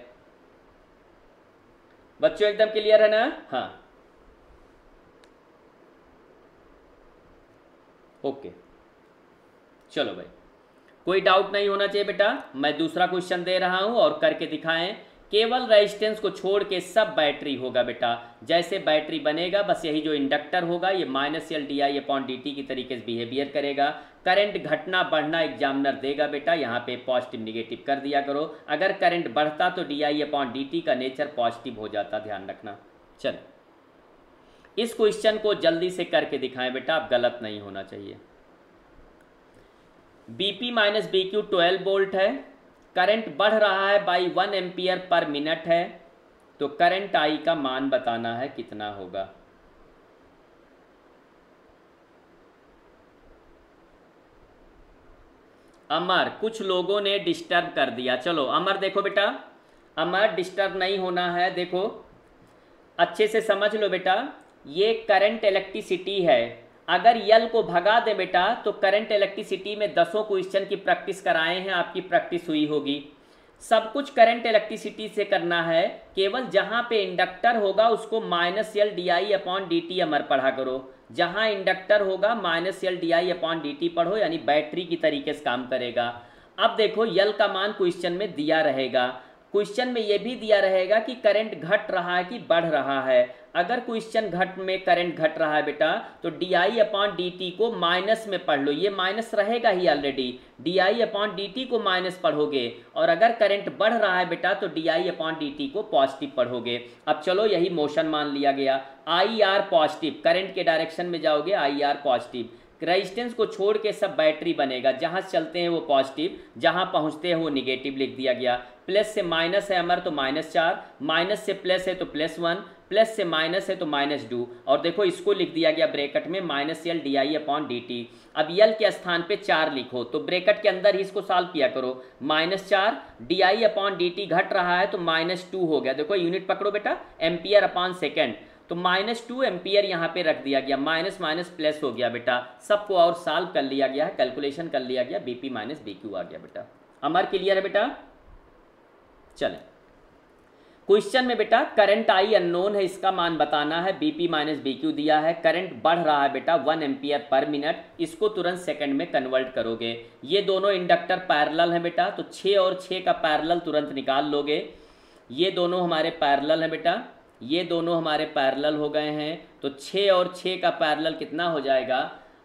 A: बच्चों एकदम क्लियर है ना? हाँ ओके, चलो भाई, कोई डाउट नहीं होना चाहिए बेटा। मैं दूसरा क्वेश्चन दे रहा हूं और करके दिखाएं। केवल रेजिस्टेंस को छोड़ के सब बैटरी होगा बेटा। जैसे बैटरी बनेगा बस यही जो इंडक्टर होगा ये -L di/dt की तरीके से बिहेवियर करेगा। करंट घटना बढ़ना एग्जामिनर देगा बेटा, यहाँ पे पॉजिटिव निगेटिव कर दिया करो। अगर करंट बढ़ता तो di/dt का नेचर पॉजिटिव हो जाता, ध्यान रखना। चलो इस क्वेश्चन को जल्दी से करके दिखाएं बेटा, अब गलत नहीं होना चाहिए। BP - BQ 12 वोल्ट है, करंट बढ़ रहा है बाई 1 एम्पियर पर मिनट है, तो करंट I का मान बताना है कितना होगा। अमर, कुछ लोगों ने डिस्टर्ब कर दिया। चलो अमर देखो बेटा, अमर डिस्टर्ब नहीं होना है। देखो अच्छे से समझ लो बेटा, ये करंट इलेक्ट्रिसिटी है। अगर यल को भगा दे बेटा तो करंट इलेक्ट्रिसिटी में 10 क्वेश्चन की प्रैक्टिस कराए हैं, आपकी प्रैक्टिस हुई होगी। सब कुछ करंट इलेक्ट्रिसिटी से करना है, केवल जहाँ पे इंडक्टर होगा उसको -L di/dt अमर पढ़ा करो। जहाँ इंडक्टर होगा -L di/dt पढ़ो, यानी बैटरी की तरीके से काम करेगा। अब देखो यल का मान क्वेश्चन में दिया रहेगा, क्वेश्चन में ये भी दिया रहेगा कि करंट घट रहा है कि बढ़ रहा है। अगर क्वेश्चन घट में करंट घट रहा है बेटा तो di/dt को माइनस में पढ़ लो, ये माइनस रहेगा ही ऑलरेडी, di/dt को माइनस पढ़ोगे, और अगर करंट बढ़ रहा है बेटा तो di/dt को पॉजिटिव पढ़ोगे। अब चलो यही मोशन मान लिया गया, IR पॉजिटिव, करंट के डायरेक्शन में जाओगे IR पॉजिटिव, रेजिस्टेंस को छोड़ के सब बैटरी बनेगा, जहाँ चलते हैं वो पॉजिटिव, जहाँ पहुँचते हैं वो निगेटिव लिख दिया गया। प्लस से माइनस है अमर तो -4, माइनस से प्लस है तो +1, प्लस से माइनस है तो -2, और देखो इसको लिख दिया गया ब्रैकेट में -L di/dt। अब यल के स्थान पे 4 लिखो तो ब्रैकेट के अंदर ही इसको सॉल्व किया करो, -4 di/dt घट रहा है तो -2 हो गया, देखो यूनिट पकड़ो बेटा, एम्पियर/सेकेंड, तो -2 एम्पियर यहाँ पे रख दिया गया, माइनस माइनस प्लस हो गया बेटा, सबको और सॉल्व कर लिया गया है, कैलकुलेशन कर लिया गया, BP - BQ आ गया बेटा। अमर क्लियर है बेटा? चलें क्वेश्चन में बेटा करंट I अननोन है, इसका मान बताना है, BP - BQ दिया है, करंट बढ़ रहा है बेटा 1 एम्पियर पर मिनट, इसको तुरंत सेकंड में कन्वर्ट करोगे। ये दोनों इंडक्टर पैरेलल हैं बेटा, तो 6 और 6 का पैरेलल तुरंत निकाल लोगे, ये दोनों हमारे पैरेलल हैं बेटा, ये दोनों हमारे पैरेलल हो गए हैं, तो 6 और 6 का पैरेलल कितना हो जाएगा,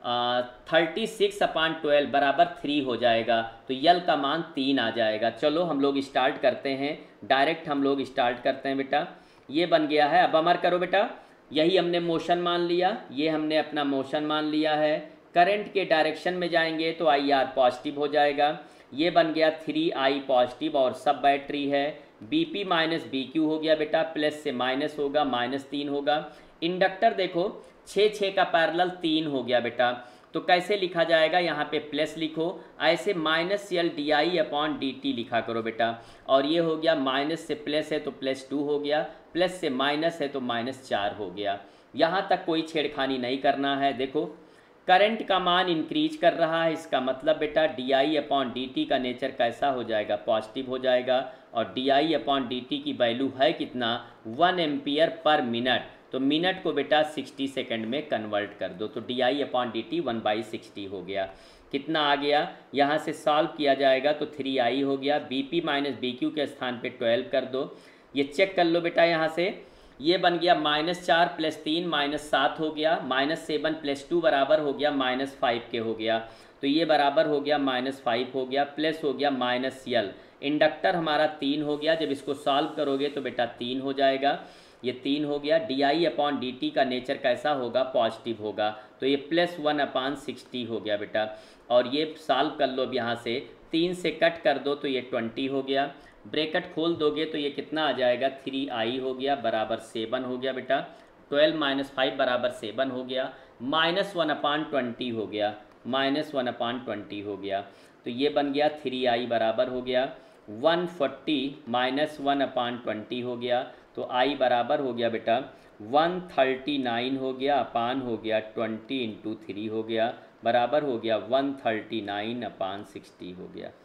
A: 36/12 बराबर 3 हो जाएगा, तो यल का मान 3 आ जाएगा। चलो हम लोग स्टार्ट करते हैं, डायरेक्ट हम लोग स्टार्ट करते हैं बेटा, ये बन गया है। अब अमर करो बेटा, यही हमने मोशन मान लिया, ये हमने अपना मोशन मान लिया है, करंट के डायरेक्शन में जाएंगे तो IR पॉजिटिव हो जाएगा, ये बन गया 3I पॉजिटिव और सब बैटरी है, BP - BQ हो गया बेटा, प्लस से माइनस होगा, -3 होगा। इंडक्टर देखो 6 का पैरेलल 3 हो गया बेटा, तो कैसे लिखा जाएगा, यहाँ पे प्लस लिखो, ऐसे -L di/dt लिखा करो बेटा, और ये हो गया माइनस से प्लस है तो +2 हो गया, प्लस से माइनस है तो -4 हो गया। यहाँ तक कोई छेड़खानी नहीं करना है। देखो करंट का मान इंक्रीज कर रहा है, इसका मतलब बेटा di/dt का नेचर कैसा हो जाएगा, पॉजिटिव हो जाएगा, और di/dt की वैल्यू है कितना, 1 एम्पियर पर मिनट, तो मिनट को बेटा 60 सेकंड में कन्वर्ट कर दो, तो di/dt 1/60 हो गया। कितना आ गया, यहाँ से सॉल्व किया जाएगा तो 3I हो गया, BP - BQ के स्थान पे 12 कर दो, ये चेक कर लो बेटा, यहाँ से ये बन गया -4 + 3 -7 हो गया, -7 + 2 बराबर हो गया -5 के हो गया, तो ये बराबर हो गया -5 हो गया, प्लस हो गया -L, इंडक्टर हमारा 3 हो गया, जब इसको सॉल्व करोगे तो बेटा 3 हो जाएगा, ये 3 हो गया। di/dt का नेचर कैसा होगा, पॉजिटिव होगा, तो ये +1/60 हो गया बेटा, और ये सॉल्व कर लो, अब यहाँ से 3 से कट कर दो तो ये 20 हो गया, ब्रैकेट खोल दोगे तो ये कितना आ जाएगा, 3I हो गया बराबर 7 हो गया बेटा, 12 - 5 बराबर 7 हो गया, -1/20 हो गया, -1/20 हो गया, तो ये बन गया 3I बराबर हो गया 140 - 1/20 हो गया, तो I बराबर हो गया बेटा 139 हो गया, अपान हो गया 20 × 3 हो गया, बराबर हो गया 139/60 हो गया।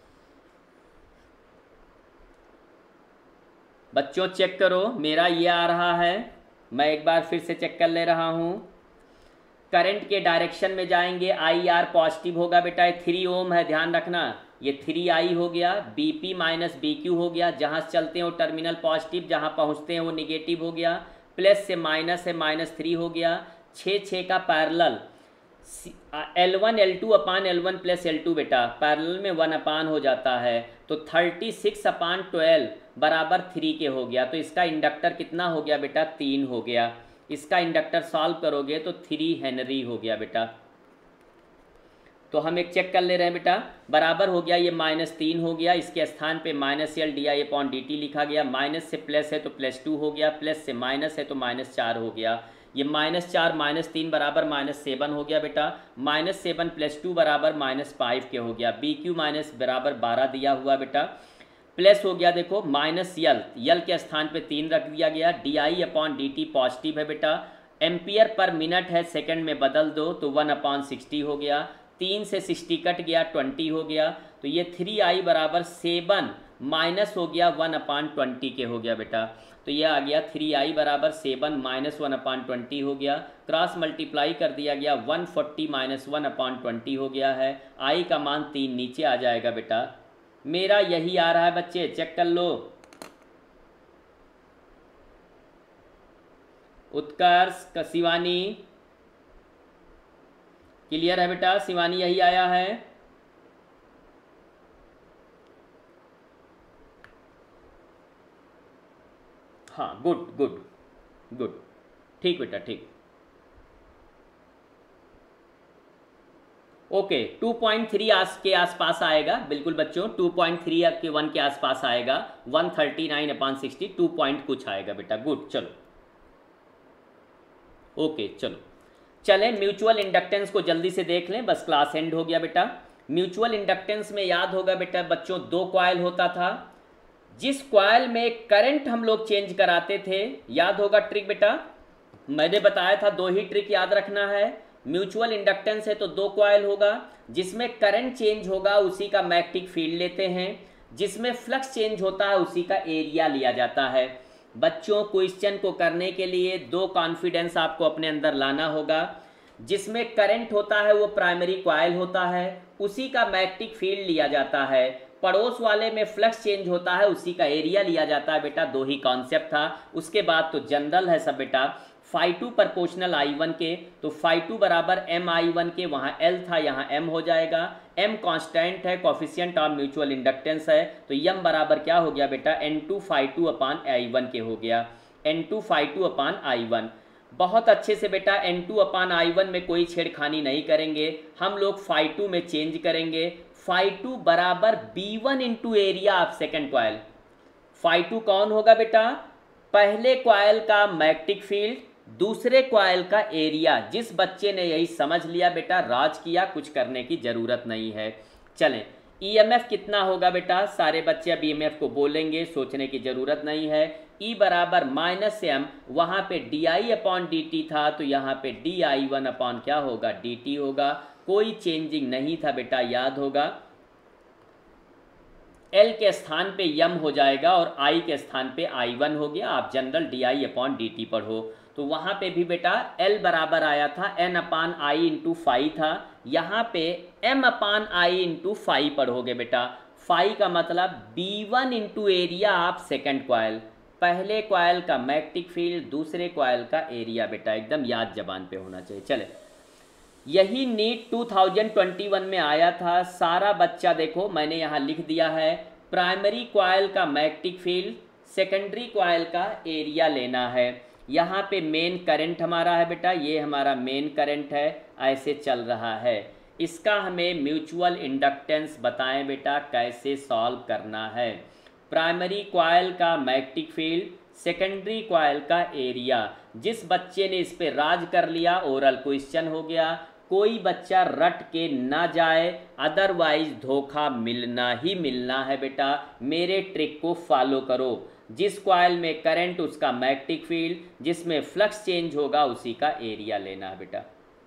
A: बच्चों चेक करो, मेरा ये आ रहा है, मैं एक बार फिर से चेक कर ले रहा हूँ, करंट के डायरेक्शन में जाएंगे IR पॉजिटिव होगा बेटा, 3 ओम है, ध्यान रखना, ये 3I हो गया, BP - BQ हो गया, जहाँ चलते हैं वो टर्मिनल पॉजिटिव, जहाँ पहुँचते हैं वो निगेटिव हो गया, प्लस से माइनस है -3 हो गया, 6 का पैरेलल, L1 L2/L1 + L2 बेटा, पैरेलल में 1 हो जाता है, तो 36/12 बराबर 3 के हो गया, तो इसका इंडक्टर कितना हो गया बेटा, 3 हो गया, इसका इंडक्टर सॉल्व करोगे तो 3 हेनरी हो गया बेटा। तो हम एक चेक कर ले रहे हैं बेटा, बराबर हो गया, ये -3 हो गया, इसके स्थान पे -L di/dt लिखा गया, माइनस से प्लस है तो +2 हो गया, प्लस से माइनस है तो -4 हो गया, ये -4 - 3 बराबर -7 हो गया बेटा, -7 + 2 बराबर -5 के हो गया, BQ - बराबर 12 दिया हुआ बेटा, प्लस हो गया, देखो -L के स्थान पे 3 रख दिया गया, di/dt पॉजिटिव है बेटा, एम्पियर पर मिनट है, सेकंड में बदल दो तो 1/60 हो गया, 3 से 60 कट गया, 20 हो गया, तो ये 3I बराबर 7 माइनस हो गया 1/20 के हो गया बेटा, तो ये आ गया 3I बराबर 7 - 1/20 हो गया, क्रॉस मल्टीप्लाई कर दिया गया, 140 - 1/20 हो गया है, I का मान 3 नीचे आ जाएगा बेटा, मेरा यही आ रहा है बच्चे, चेक कर लो। उत्कर्ष का शिवानी क्लियर है बेटा, शिवानी यही आया है। हाँ गुड गुड गुड, ठीक बेटा ठीक। ओके 2.3 के आसपास आएगा बिल्कुल बच्चों, 2.3 के 1 के आसपास आएगा, 139/60 2 पॉइंट कुछ आएगा बेटा, गुड। चलो ओके चलो चलें, म्यूचुअल इंडक्टेंस को जल्दी से देख लें, बस क्लास एंड हो गया बेटा। म्यूचुअल इंडक्टेंस में याद होगा बेटा बच्चों, दो कॉइल होता था, जिस कॉइल में करंट हम लोग चेंज कराते थे, याद होगा ट्रिक बेटा, मैंने बताया था दो ही ट्रिक याद रखना है। म्यूचुअल इंडक्टेंस है तो दो कॉइल होगा, जिसमें करंट चेंज होगा उसी का मैग्नेटिक फील्ड लेते हैं, जिसमें फ्लक्स चेंज होता है उसी का एरिया लिया जाता है। बच्चों क्वेश्चन को करने के लिए दो कॉन्फिडेंस आपको अपने अंदर लाना होगा, जिसमें करंट होता है वो प्राइमरी कॉइल होता है, उसी का मैग्नेटिक फील्ड लिया जाता है, पड़ोस वाले में फ्लक्स चेंज होता है उसी का एरिया लिया जाता है बेटा। दो ही कॉन्सेप्ट था, उसके बाद तो जनरल है सब बेटा। φ2 प्रोपोर्शनल I1 के, तो φ2 बराबर MI1 के, वहाँ L था यहाँ M हो जाएगा, M कांस्टेंट है, कोफिशिएंट ऑफ म्यूचुअल इंडक्टेंस है, तो M बराबर क्या हो गया बेटा, N2 φ2 अपान I1 के हो गया, N2 φ2 अपान I1। बहुत अच्छे से बेटा N2 अपान I1 में कोई छेड़खानी नहीं करेंगे, हम लोग φ2 में चेंज करेंगे। φ2 बराबर B1 into area of second coil. φ2 कौन होगा बेटा, पहले कॉइल का मैग्नेटिक फील्ड, दूसरे कॉइल का एरिया। जिस बच्चे ने यही समझ लिया बेटा, राज किया, कुछ करने की जरूरत नहीं है। चलें, ईएमएफ कितना होगा बेटा, सारे बच्चे अब ईएमएफ को बोलेंगे, सोचने की जरूरत नहीं है। ई बराबर -m, वहाँ पे di/dt था, तो यहाँ पे di1 अपॉन क्या होगा, dt होगा, कोई चेंजिंग नहीं था बेटा, याद होगा। L के स्थान पे m हो जाएगा और I के स्थान पे I1 हो गया, आप जनरल di/dt पढ़ो, तो वहाँ पे भी बेटा L बराबर आया था n upon I into phi था, यहाँ पे m upon I into phi पढ़ोगे बेटा। फाई का मतलब B1 into area of second coil, पहले कॉइल का मैग्नेटिक फील्ड, दूसरे कॉइल का एरिया बेटा, एकदम याद जबान पे होना चाहिए। चले, यही नीट 2021 में आया था, सारा बच्चा देखो मैंने यहाँ लिख दिया है, प्राइमरी कॉइल का मैग्नेटिक फील्ड, सेकेंडरी कॉइल का एरिया लेना है। यहाँ पे मेन करंट हमारा है बेटा, ये हमारा मेन करंट है, ऐसे चल रहा है, इसका हमें म्यूचुअल इंडक्टेंस बताएं बेटा कैसे सॉल्व करना है। प्राइमरी कॉइल का मैग्नेटिक फील्ड, सेकेंडरी कॉइल का एरिया। जिस बच्चे ने इस पे राज कर लिया, ओरल क्वेश्चन हो गया, कोई बच्चा रट के ना जाए, अदरवाइज धोखा मिलना ही मिलना है बेटा। मेरे ट्रिक को फॉलो करो, जिस कॉइल में करंट उसका मैग्नेटिक फील्ड, जिसमें फ्लक्स चेंज होगा उसी का एरिया लेना है बेटा।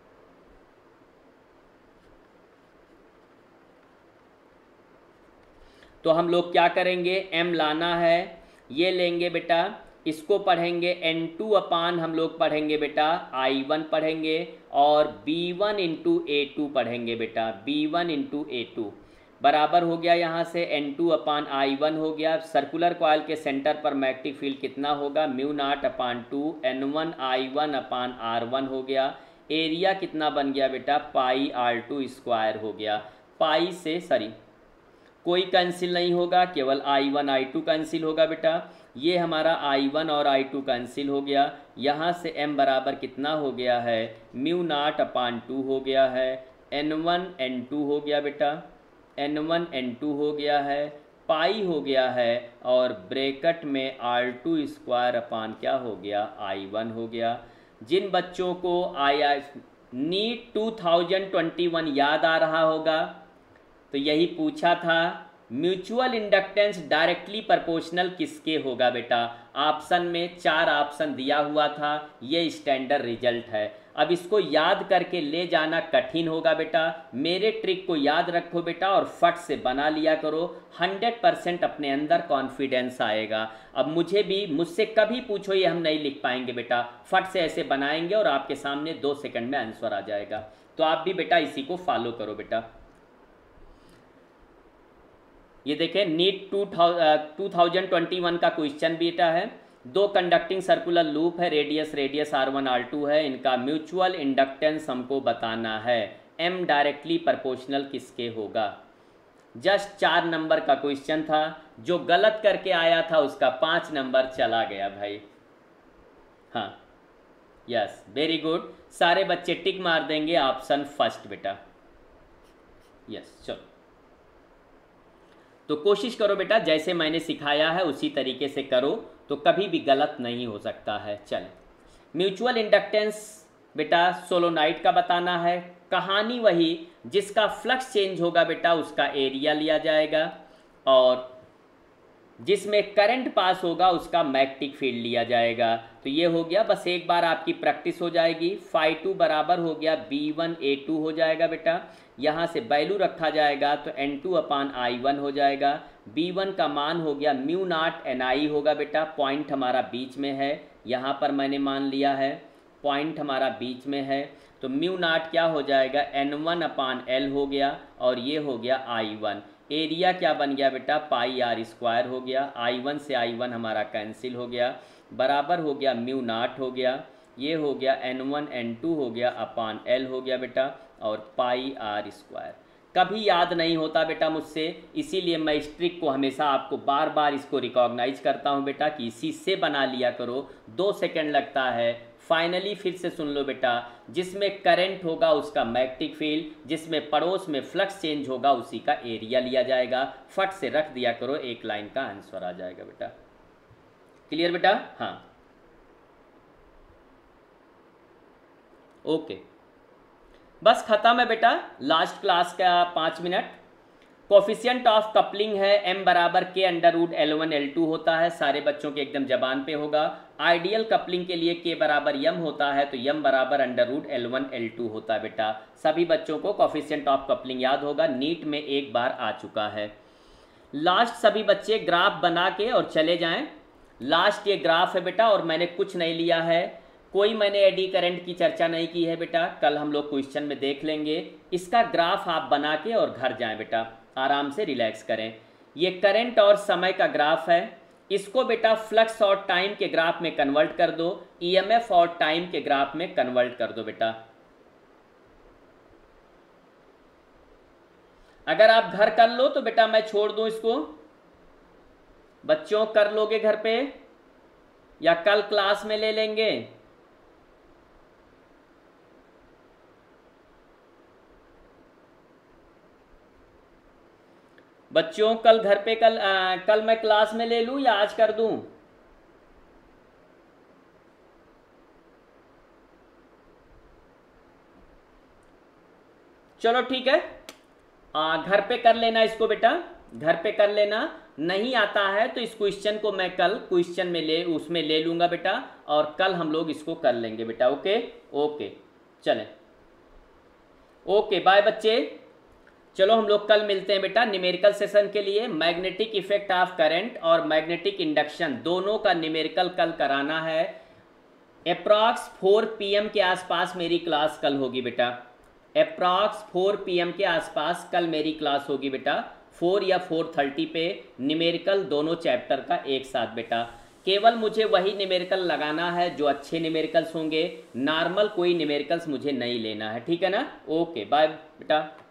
A: तो हम लोग क्या करेंगे, m लाना है, ये लेंगे बेटा, इसको पढ़ेंगे N2 अपान हम लोग पढ़ेंगे बेटा I1 पढ़ेंगे, और B1 इंटू A2 पढ़ेंगे बेटा, B1 इंटू A2 बराबर हो गया, यहाँ से N2 अपान I1 हो गया। सर्कुलर कॉइल के सेंटर पर मैग्नेटिक फील्ड कितना होगा, μ0 अपान 2 N1 I1 अपान R1 हो गया। एरिया कितना बन गया बेटा, पाई R2 स्क्वायर हो गया। पाई से सॉरी कोई कैंसिल नहीं होगा, केवल I1 I2 कैंसिल होगा बेटा। ये हमारा I1 और I2 कैंसिल हो गया, यहाँ से m बराबर कितना हो गया है, μ0 अपान 2 हो गया है, N1 N2 हो गया बेटा, N1 N2 हो गया है, पाई हो गया है, और ब्रैकेट में R2 स्क्वायर अपान क्या हो गया, I1 हो गया। जिन बच्चों को नीट 2021 याद आ रहा होगा, तो यही पूछा था, म्यूचुअल इंडक्टेंस डायरेक्टली प्रोपोर्शनल किसके होगा बेटा। ऑप्शन में 4 ऑप्शन दिया हुआ था, ये स्टैंडर्ड रिजल्ट है। अब इसको याद करके ले जाना कठिन होगा बेटा, मेरे ट्रिक को याद रखो बेटा और फट से बना लिया करो, 100% अपने अंदर कॉन्फिडेंस आएगा। अब मुझसे कभी पूछो ये हम नहीं लिख पाएंगे बेटा, फट से ऐसे बनाएंगे और आपके सामने 2 सेकंड में आंसर आ जाएगा। तो आप भी बेटा इसी को फॉलो करो बेटा। ये देखें नीट 2021 का क्वेश्चन बेटा है, दो कंडक्टिंग सर्कुलर लूप है, रेडियस R1 R2 है, इनका म्यूचुअल इंडक्टेंस हमको बताना है। M डायरेक्टली प्रोपोर्शनल किसके होगा। जस्ट 4 नंबर का क्वेश्चन था, जो गलत करके आया था उसका 5 नंबर चला गया भाई। हाँ, यस, वेरी गुड, सारे बच्चे टिक मार देंगे ऑप्शन फर्स्ट बेटा। यस, चलो तो कोशिश करो बेटा, जैसे मैंने सिखाया है उसी तरीके से करो, तो कभी भी गलत नहीं हो सकता है। चल, म्यूचुअल इंडक्टेंस बेटा सोलोनाइड का बताना है। कहानी वही, जिसका फ्लक्स चेंज होगा बेटा उसका एरिया लिया जाएगा, और जिसमें करंट पास होगा उसका मैग्नेटिक फील्ड लिया जाएगा। तो ये हो गया, बस एक बार आपकी प्रैक्टिस हो जाएगी। φ2 बराबर हो गया B1A2 हो जाएगा बेटा, यहाँ से वैल्यू रखा जाएगा तो N2/I1 हो जाएगा। B1 का मान हो गया μ0 होगा बेटा, पॉइंट हमारा बीच में है, यहाँ पर मैंने मान लिया है पॉइंट हमारा बीच में है, तो μ0 क्या हो जाएगा N1/L हो गया, और ये हो गया I1। एरिया क्या बन गया बेटा πr² हो गया, I1 से I1 हमारा कैंसिल हो गया, बराबर हो गया μ0 हो गया, ये हो गया N1 N2 हो गया L हो गया बेटा, और πr²। कभी याद नहीं होता बेटा मुझसे, इसीलिए मैं इस ट्रिक को हमेशा आपको बार बार इसको रिकॉग्नाइज करता हूँ बेटा कि इसी से बना लिया करो, 2 सेकंड लगता है। फाइनली फिर से सुन लो बेटा, जिसमें करंट होगा उसका मैग्नेटिक फील्ड, जिसमें पड़ोस में फ्लक्स चेंज होगा उसी का एरिया लिया जाएगा। फट से रख दिया करो, एक लाइन का आंसर आ जाएगा बेटा। क्लियर बेटा? हाँ, ओके, बस खत्म है बेटा, लास्ट क्लास का 5 मिनट। कोफिशिएंट ऑफ कपलिंग है m बराबर K√L1L2 होता है, सारे बच्चों के एकदम जबान पे होगा। आइडियल कपलिंग के लिए K बराबर m होता है, तो m बराबर √L1L2 होता है बेटा। सभी बच्चों को कोफिशिएंट ऑफ कपलिंग याद होगा, नीट में एक बार आ चुका है। लास्ट सभी बच्चे ग्राफ बना के और चले जाएं। लास्ट ये ग्राफ है बेटा, और मैंने कुछ नहीं लिया है, कोई मैंने एडी करंट की चर्चा नहीं की है बेटा, कल हम लोग क्वेश्चन में देख लेंगे। इसका ग्राफ आप बना के और घर जाएं बेटा, आराम से रिलैक्स करें। ये करंट और समय का ग्राफ है, इसको बेटा फ्लक्स और टाइम के ग्राफ में कन्वर्ट कर दो, ईएमएफ और टाइम के ग्राफ में कन्वर्ट कर दो बेटा। अगर आप घर कर लो तो बेटा मैं छोड़ दूं इसको, बच्चों कर लोगे घर पे या कल क्लास में ले लेंगे? बच्चों कल घर पे कल मैं क्लास में ले लूं या आज कर दूं? चलो ठीक है, घर पे कर लेना इसको बेटा, घर पे कर लेना। नहीं आता है तो इस क्वेश्चन को मैं कल क्वेश्चन में उसमें ले लूंगा बेटा, और कल हम लोग इसको कर लेंगे बेटा। ओके ओके, चलें, ओके बाय बच्चे। चलो हम लोग कल मिलते हैं बेटा न्यूमेरिकल सेशन के लिए। मैग्नेटिक इफेक्ट ऑफ करंट और मैग्नेटिक इंडक्शन दोनों का न्यूमेरिकल कल कराना है। अप्रॉक्स 4 PM के आसपास मेरी क्लास कल होगी बेटा, अप्रॉक्स 4 PM के आसपास कल मेरी क्लास होगी बेटा, 4 या 4:30 पे। न्यूमेरिकल दोनों चैप्टर का एक साथ बेटा। केवल मुझे वही न्यूमेरिकल लगाना है जो अच्छे न्यूमेरिकल्स होंगे, नॉर्मल कोई न्यूमेरिकल्स मुझे नहीं लेना है, ठीक है ना? ओके बाय बेटा।